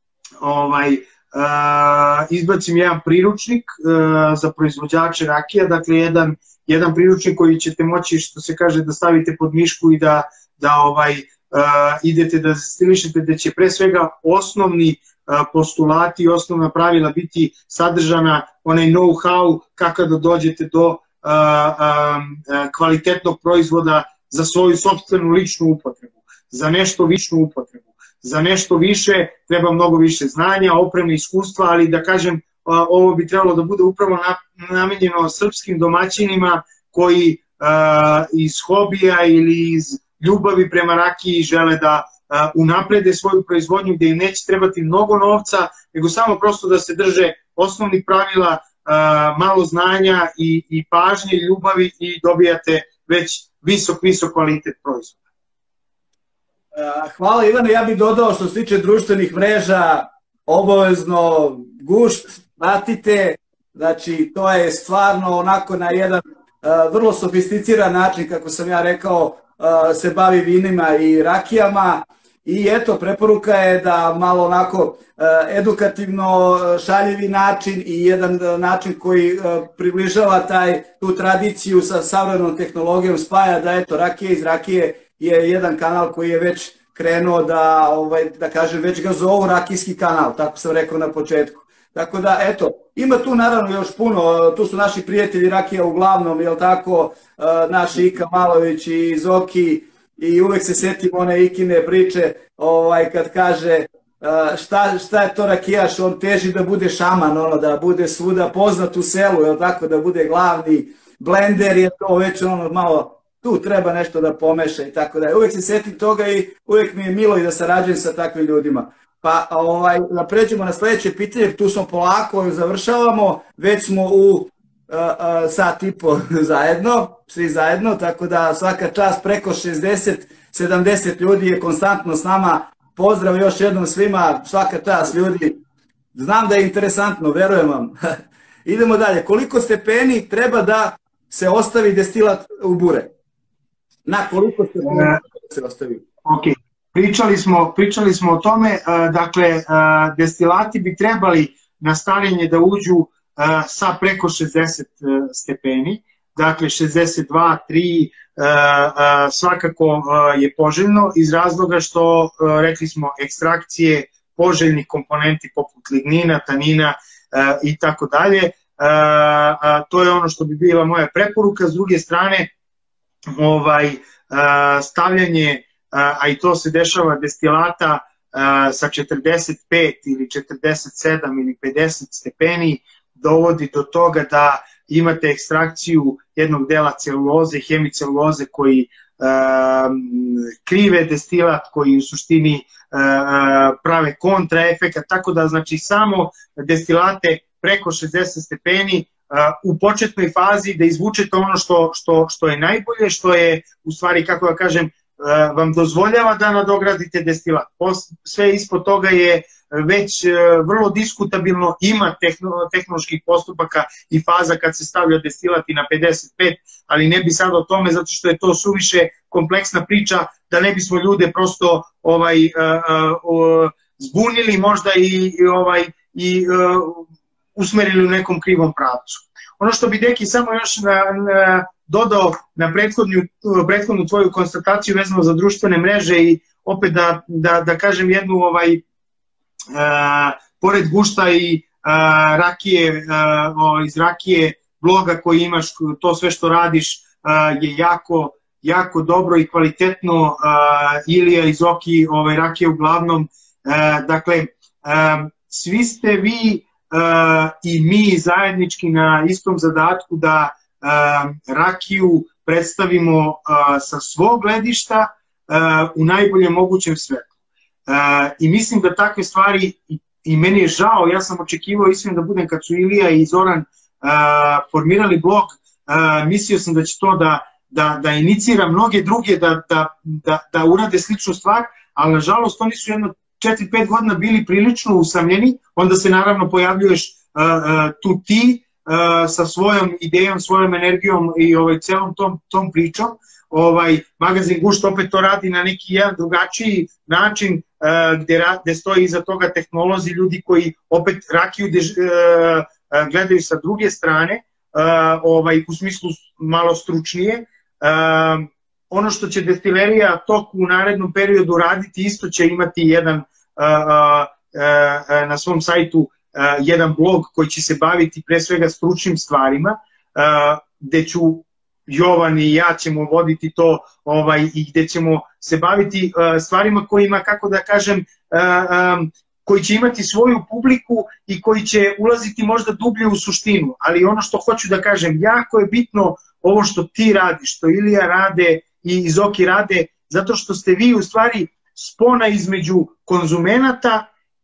izbacim jedan priručnik za proizvođače rakija, dakle jedan priručnik koji ćete moći, što se kaže, da stavite pod mišku i da idete da destilišete, da će pre svega osnovni postulati i osnovna pravila biti sadržana, onaj know-how kako da dođete do kvalitetnog proizvoda za svoju sopstvenu ličnu upotrebu, za nešto vičnu upotrebu. Za nešto više treba mnogo više znanja, opreme, iskustva, ali da kažem, ovo bi trebalo da bude upravo namenjeno srpskim domaćinima koji iz hobija ili iz ljubavi prema rakiji žele da unaprede svoju proizvodnju, gde im neće trebati mnogo novca, nego samo prosto da se drže osnovnih pravila, malo znanja i pažnje, ljubavi i dobijate već visok kvalitet proizvoda. Hvala Ivane, ja bih dodao što se tiče društvenih mreža, obavezno gušt, pratite, znači to je stvarno onako na jedan vrlo sofisticiran način, kako sam ja rekao, se bavi vinima i rakijama i eto, preporuka je da malo onako edukativno šaljivi način i jedan način koji približava tu tradiciju sa savremenom tehnologijom spaja, da eto, rakije iz rakije je jedan kanal koji je već krenuo da kažem, već ga zovu rakijski kanal, tako sam rekao na početku. Tako da, eto, ima tu naravno još puno, tu su naši prijatelji rakija uglavnom, jel tako, naši Ika Malović i Zoki, i uvek se setim one Ikine priče, kad kaže šta je to rakijaš, on teži da bude šaman, da bude svuda poznat u selu, jel tako, da bude glavni blender, je to već malo, tu treba nešto da pomeša i tako da. Uvek se setim toga i uvek mi je milo i da sarađujem sa takvim ljudima. Pa da pređemo na sledeće pitanje, tu smo polako, završavamo, već smo u sat i po zajedno, svi zajedno, tako da svaka čast, preko 60-70 ljudi je konstantno s nama. Pozdrav još jednom svima, svaka čast ljudi. Znam da je interesantno, verujem vam. Idemo dalje. Koliko stepeni treba da se ostavi destilat u bure? Na koliko stepeni se ostavi? Ok, pričali smo o tome. Dakle, destilati bi trebali na starenje da uđu sa preko 60 stepeni, dakle 62, 3 svakako je poželjno iz razloga što, rekli smo, ekstrakcije poželjnih komponenti poput lignina, tanina i tako dalje. To je ono što bi bila moja preporuka. S druge strane, stavljanje, a i to se dešava, destilata sa 45 ili 47 ili 50 stepeni dovodi do toga da imate ekstrakciju jednog dela celuloze, hemiceluloze koji krive destilat, koji u suštini prave kontraefekat, tako da znači samo destilate preko 60 stepeni u početnoj fazi da izvučete ono što je najbolje, što je u stvari, kako da kažem, vam dozvoljava da nadogradite destilat. Sve ispod toga je već vrlo diskutabilno, ima tehnoloških postupaka i faza kad se stavlja destilat i na 55, ali ne bi sad o tome zato što je to suviše kompleksna priča da ne bismo ljude prosto zbunili možda i usmerili u nekom krivom pravcu. Ono što bi Deki samo još dodao na prethodnu tvoju konstataciju vezano za društvene mreže i opet da kažem jednu pored gušta i rakije, iz rakije bloga koji imaš, to sve što radiš je jako dobro i kvalitetno. Ilija i Zoki rakije uglavnom. Dakle, svi ste vi i mi zajednički na istom zadatku da rakiju predstavimo sa svog gledišta u najboljem mogućem svetlu. I mislim da takve stvari, i meni je žao, ja sam očekivao iskreno da budem kad su Ilija i Zoran formirali blog, mislio sam da će to da inicira mnoge druge da urade sličnu stvar, ali nažalost oni su jedno 4-5 godina bili prilično usamljeni, onda se naravno pojavljuješ tu ti sa svojom idejom, svojom energijom i celom tom pričom. Magazin Gušt opet to radi na neki jedan drugačiji način gde stoji iza toga tehnolozi, ljudi koji opet rakiju gledaju sa druge strane, u smislu malo stručnije. Ono što će destilerija toku u narednom periodu raditi, isto će imati jedan na svom sajtu jedan blog koji će se baviti pre svega stručnim stvarima, gde ću Jovan i ja ćemo voditi to i gde ćemo se baviti stvarima kojima, kako da kažem, koji će imati svoju publiku i koji će ulaziti možda dublje u suštinu. Ali ono što hoću da kažem, jako je bitno ovo što ti radiš, što Ilija rade i Zoki rade, zato što ste vi u stvari spona između konzumenata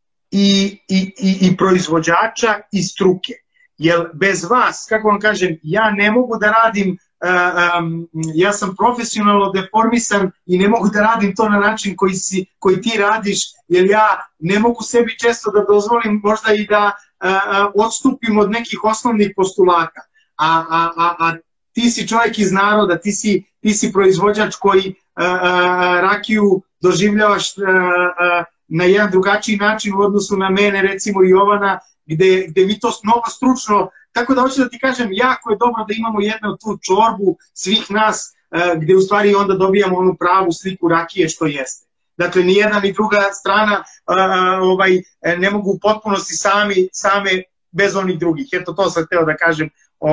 i proizvođača i struke. Jer bez vas, kako vam kažem, ja ne mogu da radim, ja sam profesionalno deformisan i ne mogu da radim to na način koji ti radiš, jer ja ne mogu sebi često da dozvolim možda i da odstupim od nekih osnovnih postulata. A ti si čovjek iz naroda, ti si proizvođač koji rakiju doživljavaš na jedan drugačiji način u odnosu na mene, recimo i Jovana, gde mi to mnogo stručno, tako da hoću da ti kažem, jako je dobro da imamo jednu tu čorbu svih nas, gde u stvari onda dobijamo onu pravu sliku rakije što jeste. Dakle, ni jedna ni druga strana ne mogu u potpunosti same bez onih drugih. Eto, to sam hteo da kažem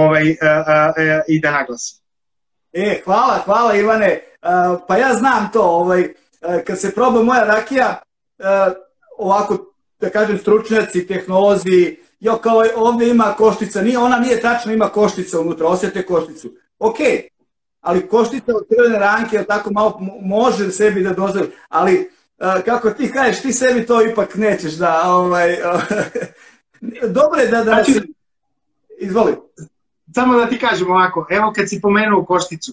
i da naglasim. Hvala Ivane. Pa ja znam to, kad se proba moja rakija, ovako, da kažem, stručnjaci, tehnolozi, kao ovdje ima koštica, ona nije tačno, ima koštica unutra, osjete košticu. Ok, ali koštica od crvene ranke, tako malo može sebi da dozvoli, ali kako ti kažeš, ti sebi to ipak nećeš da, dobro je da se... Izvoli. Samo da ti kažem ovako, evo kad si pomenuo košticu,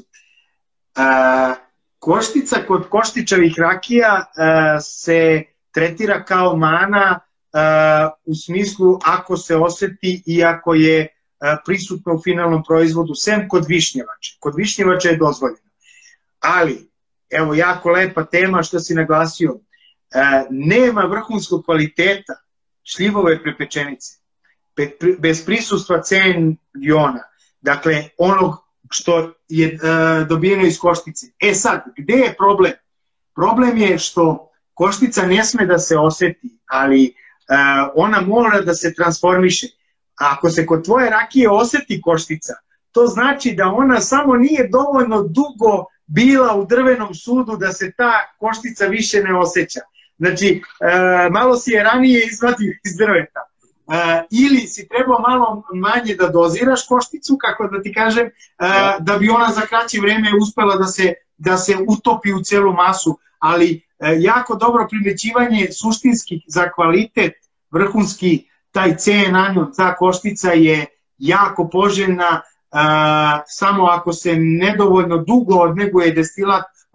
koštica kod koštičavih rakija se tretira kao mana u smislu ako se oseti i ako je prisutno u finalnom proizvodu, sem kod višnjevača. Kod višnjevača je dozvoljeno. Ali, evo, jako lepa tema što si naglasio, nema vrhunskog kvaliteta šljivove prepečenice bez prisustva CN-giona, dakle onog što je dobijeno iz koštice. Sad, gde je problem? Problem je što koštica ne sme da se oseti, ali ona mora da se transformiše. Ako se kod tvoje rakije oseti koštica, to znači da ona samo nije dovoljno dugo bila u drvenom sudu da se ta koštica više ne osjeća. Znači, malo si je ranije izvadio iz drveta. Ili si trebao malo manje da doziraš košticu, kako da ti kažem, da bi ona za kraće vreme uspela da se utopi u celu masu, ali jako dobro primećivanje suštinski za kvalitet, vrhunski, taj CN anion, ta koštica je jako poželjna, samo ako se nedovoljno dugo odneguje destilat,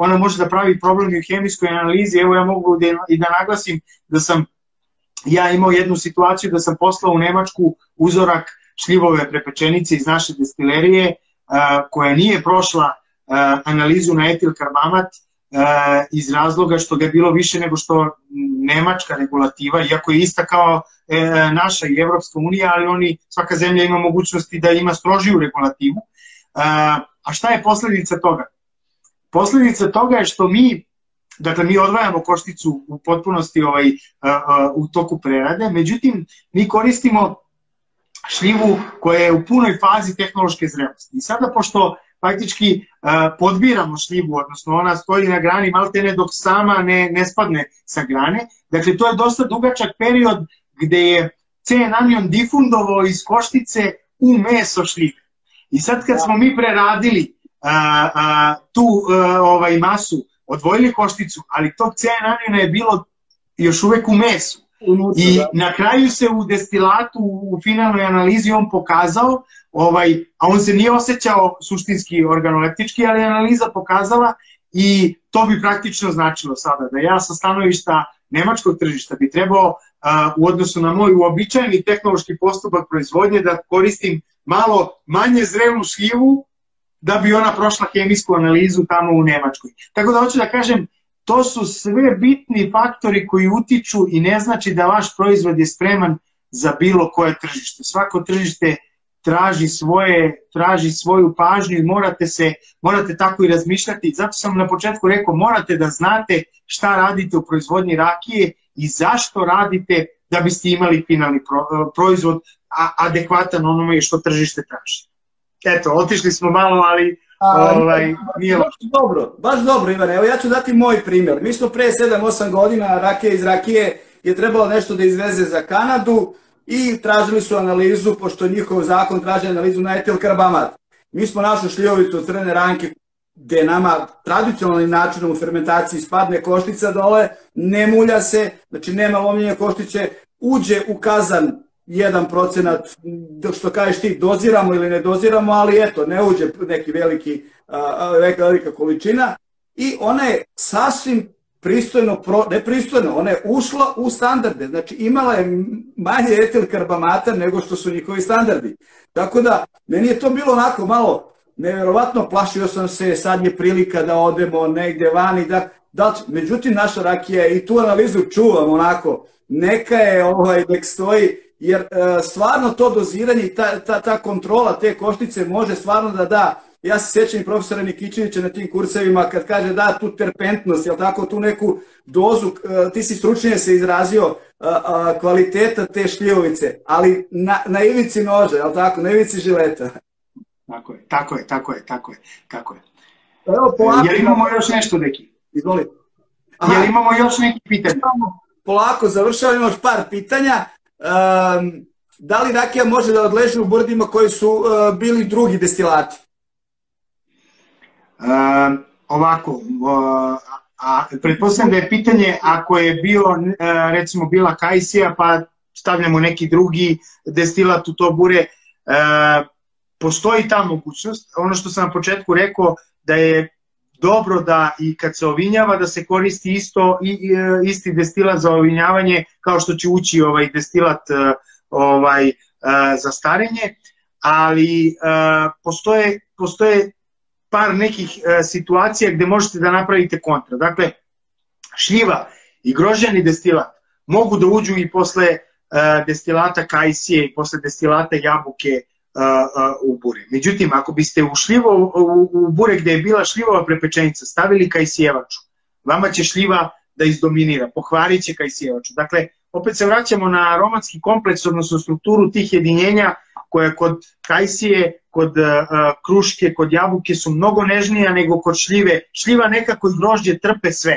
ona može da pravi problem i u hemijskoj analizi. Evo ja mogu i da naglasim da sam ja imao jednu situaciju da sam poslao u Nemačku uzorak šljivove prepečenice iz naše destilerije koja nije prošla analizu na etilkarbamat iz razloga što ga je bilo više nego što nemačka regulativa, iako je ista kao naša i Evropska unija, ali svaka zemlja ima mogućnosti da ima strožiju regulativu. A šta je posledica toga? Posledica toga je što mi odvajamo košticu u potpunosti u toku prerade, međutim mi koristimo šljivu koja je u punoj fazi tehnološke zrelosti. I sada, pošto faktički podbiramo šljivu, odnosno ona stoji na grani maltene dok sama ne spadne sa grane, dakle to je dosta dugačak period gde je CN anion difundovao iz koštice u meso šljive. I sad kad smo mi preradili tu masu, odvojili košticu, ali tog CN aniona je bilo još uvek u mesu. I na kraju se u destilatu, u finalnoj analizi on pokazao, a on se nije osjećao suštinski organoleptički, ali analiza pokazala i to bi praktično značilo sada da ja sa stanovišta nemačkog tržišta bi trebao u odnosu na moj uobičajeni tehnološki postupak proizvodnje da koristim malo manje zrelu šljivu da bi ona prošla hemijsku analizu tamo u Nemačkoj. Tako da hoću da kažem, to su sve bitni faktori koji utiču i ne znači da vaš proizvod je spreman za bilo koje tržište. Svako tržište traži svoju pažnju i morate tako i razmišljati. Zato sam na početku rekao, morate da znate šta radite u proizvodnji rakije i zašto radite da biste imali finalni proizvod adekvatan onome što tržište traži. Eto, otišli smo malo, ali nije loše. Baš dobro, Ivane. Evo ja ću dati moj primjer. Mi smo pre 7-8 godina rakije iz rakije je trebalo nešto da izveze za Kanadu i tražili su analizu, pošto njihov zakon traži analizu na etilkarbamat. Mi smo našu šljivovicu od crne ranke, gde nama tradicionalnim načinom u fermentaciji spadne koštica dole, ne mulja se, znači nema lomljenja koštice, uđe u kazan 1%, što kažeš ti, doziramo ili ne doziramo, ali eto, ne uđe neki velika količina i ona je sasvim pristojno, ne pristojno, ona je ušla u standarde, znači imala je manje etilkarbamata nego što su njihovi standardi. Tako da, meni je to bilo onako malo neverovatno, plašio sam se, sad je prilika da odemo negde vani, međutim naša rakija i tu analizu čuvam onako, neka je, nek stoji, jer stvarno to doziranje i ta kontrola te koštice može stvarno da da. Ja se sjećam i profesora Nikićevića na tim kursevima kad kaže da tu terpentnost, jel tako, tu neku dozu, ti si stručnije se izrazio kvaliteta te šljivovice, ali na ivici noža, jel tako, na ivici žileta. Tako je. Jel imamo još nešto, Deki? Izvoli. Jel imamo još neki pitanja? Polako, završavam, imaš par pitanja. Da li rakija može da odleži u burdima koji su bili drugi destilati? Ovako, pretpostavljam da je pitanje ako je recimo bila kajsija pa stavljamo neki drugi destilat u to bure, postoji ta mogućnost. Ono što sam na početku rekao da je dobro da i kad se ovinjava da se koristi isti destilat za ovinjavanje kao što će ući destilat za starenje, ali postoje par nekih situacija gde možete da napravite kontra. Dakle, šljiva i grožđeni destilat mogu da uđu i posle destilata kajsije i posle destilata jabuke u bure. Međutim, ako biste u bure gde je bila šljivova prepečenica stavili kajsijevaču, vama će šljiva da izdominira, pokvarit će kajsijevaču. Dakle, opet se vraćamo na aromatski kompleks, odnosno strukturu tih jedinjenja koje kod kajsije, kod kruške, kod jabuke su mnogo nežnija nego kod šljive. Šljiva nekako i grožđe trpe sve,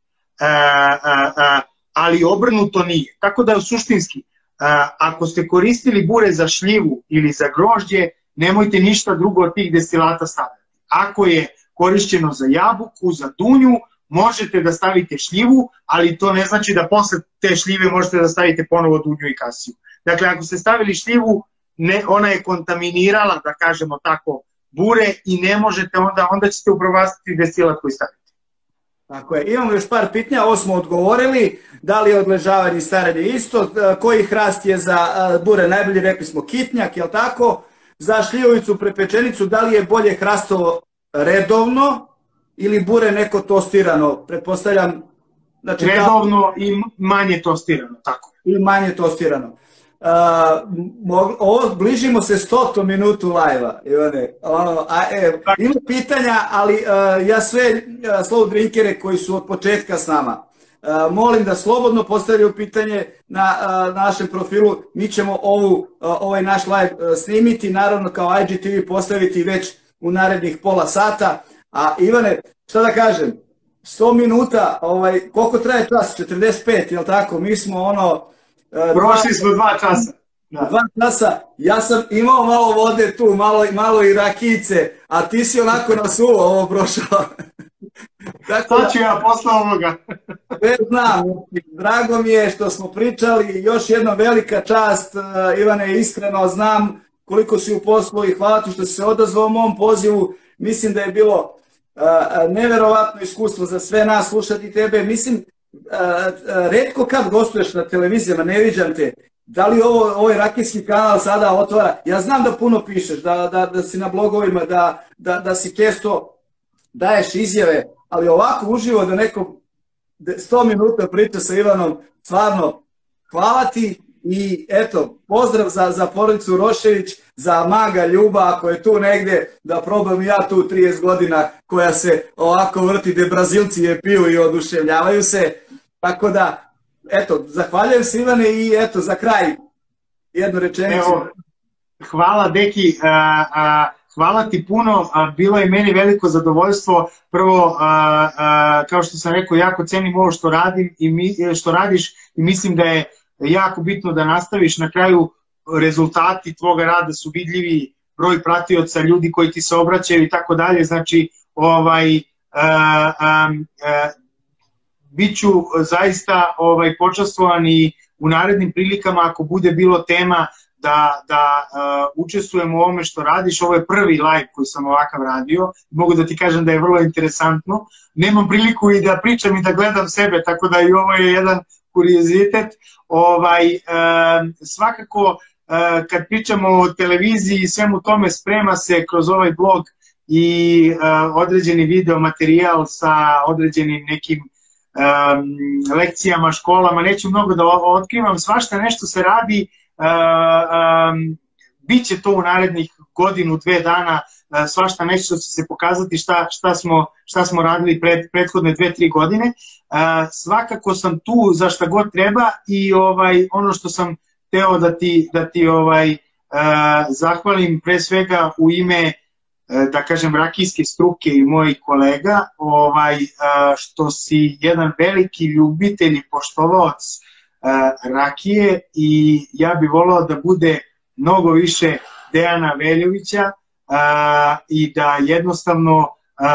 ali obrnuto nije. Tako da suštinski, ako ste koristili bure za šljivu ili za grožđe, nemojte ništa drugo od tih destilata staviti. Ako je korišćeno za jabuku, za dunju, možete da stavite šljivu, ali to ne znači da posle te šljive možete da stavite ponovo dunju i kasiju. Dakle, ako ste stavili šljivu, ona je kontaminirala, da kažemo tako, bure i ne možete, onda ćete upropastiti destilat koji stavite. Tako je. Imamo još par pitanja, ovo smo odgovorili. Da li je odležavanje i starenje isto? Koji hrast je za bure najbolji? Rekli smo kitnjak, jel tako? Za šljivovicu, prepečenicu, da li je bolje hrastovo redovno ili bure neko tostirano? Pretpostavljam... Znači, redovno i manje tostirano, tako. I manje tostirano. Bližimo se 100. minutu live-a, Ivane. Ima pitanja, ali ja sve slow drinkere koji su od početka s nama, molim da slobodno postavljaju pitanje na našem profilu. Mi ćemo ovaj naš live snimiti, naravno kao IGTV postaviti već u narednih pola sata. A Ivane, šta da kažem, 100 minuta, koliko traje čas? 45, jel tako? Mi smo prošli smo 2 časa. 2 časa, ja sam imao malo vode tu, malo i rakijice, a ti si onako na suvo ovo prošao. To ću ja posle ovoga. Znam, drago mi je što smo pričali, još jedna velika čast, Ivane, iskreno znam koliko si u poslu i hvala ti što si se odazvao mom pozivu, mislim da je bilo neverovatno iskustvo za sve nas slušati tebe, mislim, retko kad gostuješ na televizijama, ne viđam te. Da li ovaj rakijski kanal sada otvara? Ja znam da puno pišeš, da si na blogovima, da si često daješ izjave, ali ovako uživo da neko 100 minuta priča sa Ivanom, stvarno, hvala ti i eto, pozdrav za porodicu Rošević, za maga Ljuba, ako je tu negde, da probam i ja tu 30 godina koja se ovako vrti, gde Brazilci je piju i oduševljavaju se, tako da, eto, zahvaljujem se Ivane i eto, za kraj, jednu rečenicu. Evo, hvala Deki, hvala ti puno, bilo je meni veliko zadovoljstvo, prvo, kao što sam rekao, jako cenim ovo što radiš i mislim da je jako bitno da nastaviš. Na kraju rezultati tvoga rada su vidljivi, broj pratioca, ljudi koji ti se obraćaju i tako dalje, znači bit ću zaista počastvovan i u narednim prilikama ako bude bilo tema da učestvujem u ovome što radiš. Ovo je prvi live koji sam ovakav radio, mogu da ti kažem da je vrlo interesantno, nemam priliku i da pričam i da gledam sebe, tako da i ovo je jedan kuriozitet. Svakako kad pričamo o televiziji i svemu tome, sprema se kroz ovaj blog i određeni video materijal sa određenim nekim lekcijama, školama, neću mnogo da otkrivam, svašta nešto se radi, bit će to u narednih godinu, 2 dana, svašta nešto će se pokazati šta smo radili prethodne 2-3 godine. Svakako sam tu za šta god treba i ono što sam teo da ti zahvalim pre svega u ime, da kažem, rakijske struke i mojih kolega, što si jedan veliki ljubitelj i poštovaoc rakije i ja bih volao da bude mnogo više Dejana Veljovića i da jednostavno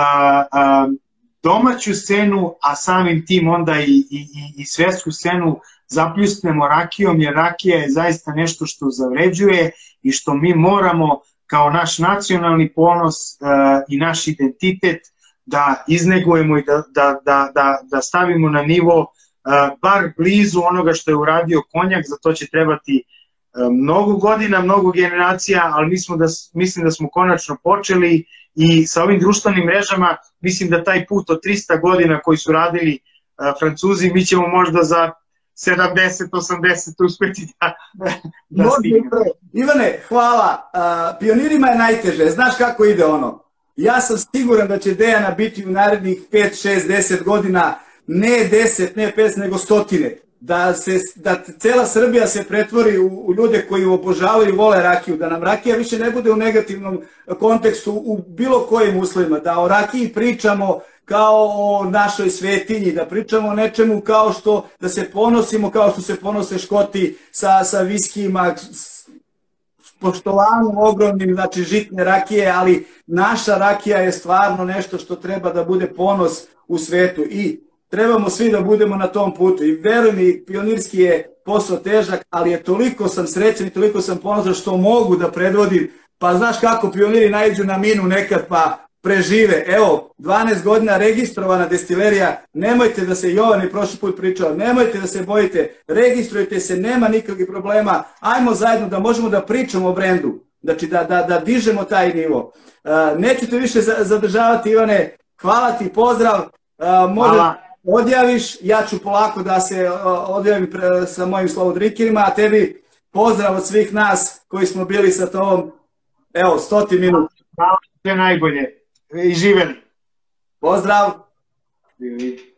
domaću scenu, a samim tim onda i svetsku scenu zapljusnemo rakijom, jer rakija je zaista nešto što zavređuje i što mi moramo kao naš nacionalni ponos i naš identitet da iznegujemo i da stavimo na nivo bar blizu onoga što je uradio konjak. Za to će trebati mnogo godina, mnogo generacija, ali mislim da smo konačno počeli i sa ovim društvenim mrežama mislim da taj put od 300 godina koji su radili Francuzi, mi ćemo možda za 70-80 uspeti da stignemo. Ivane, hvala. Pionirima je najteže. Znaš kako ide ono? Ja sam siguran da će Dejana biti u narednih 5, 6, 10 godina, ne 10, ne 5, nego stotine. Da cela Srbija se pretvori u ljude koji obožavaju i vole rakiju, da nam rakija više ne bude u negativnom kontekstu u bilo kojim uslovima, da o rakiji pričamo kao o našoj svetinji, da pričamo o nečemu kao što, da se ponosimo kao što se ponose Škoti sa viskijima, poštovanjem ogromnim, znači žitne rakije, ali naša rakija je stvarno nešto što treba da bude ponos u svetu i trebamo svi da budemo na tom putu. I veruj mi, pionirski je posao težak, ali je toliko sam srećan i toliko sam ponosan što mogu da predvodim. Pa znaš kako pioniri naiđu na minu nekad, pa prežive. Evo, 12 godina registrovana destilerija, nemojte da se, Jovan je prošli put pričao, nemojte da se bojite, registrujte se, nema nikakvih problema, ajmo zajedno da možemo da pričamo o brendu, znači da dižemo taj nivo. Neću te više zadržavati, Ivane, hvala ti, pozdrav, možda odjaviš, ja ću polako da se odjavim sa mojim slovodrinkerima, a tebi pozdrav od svih nas koji smo bili sa tobom, evo, 100 minuta. Hvala, sve najbolje i živeli. Pozdrav! Živeli.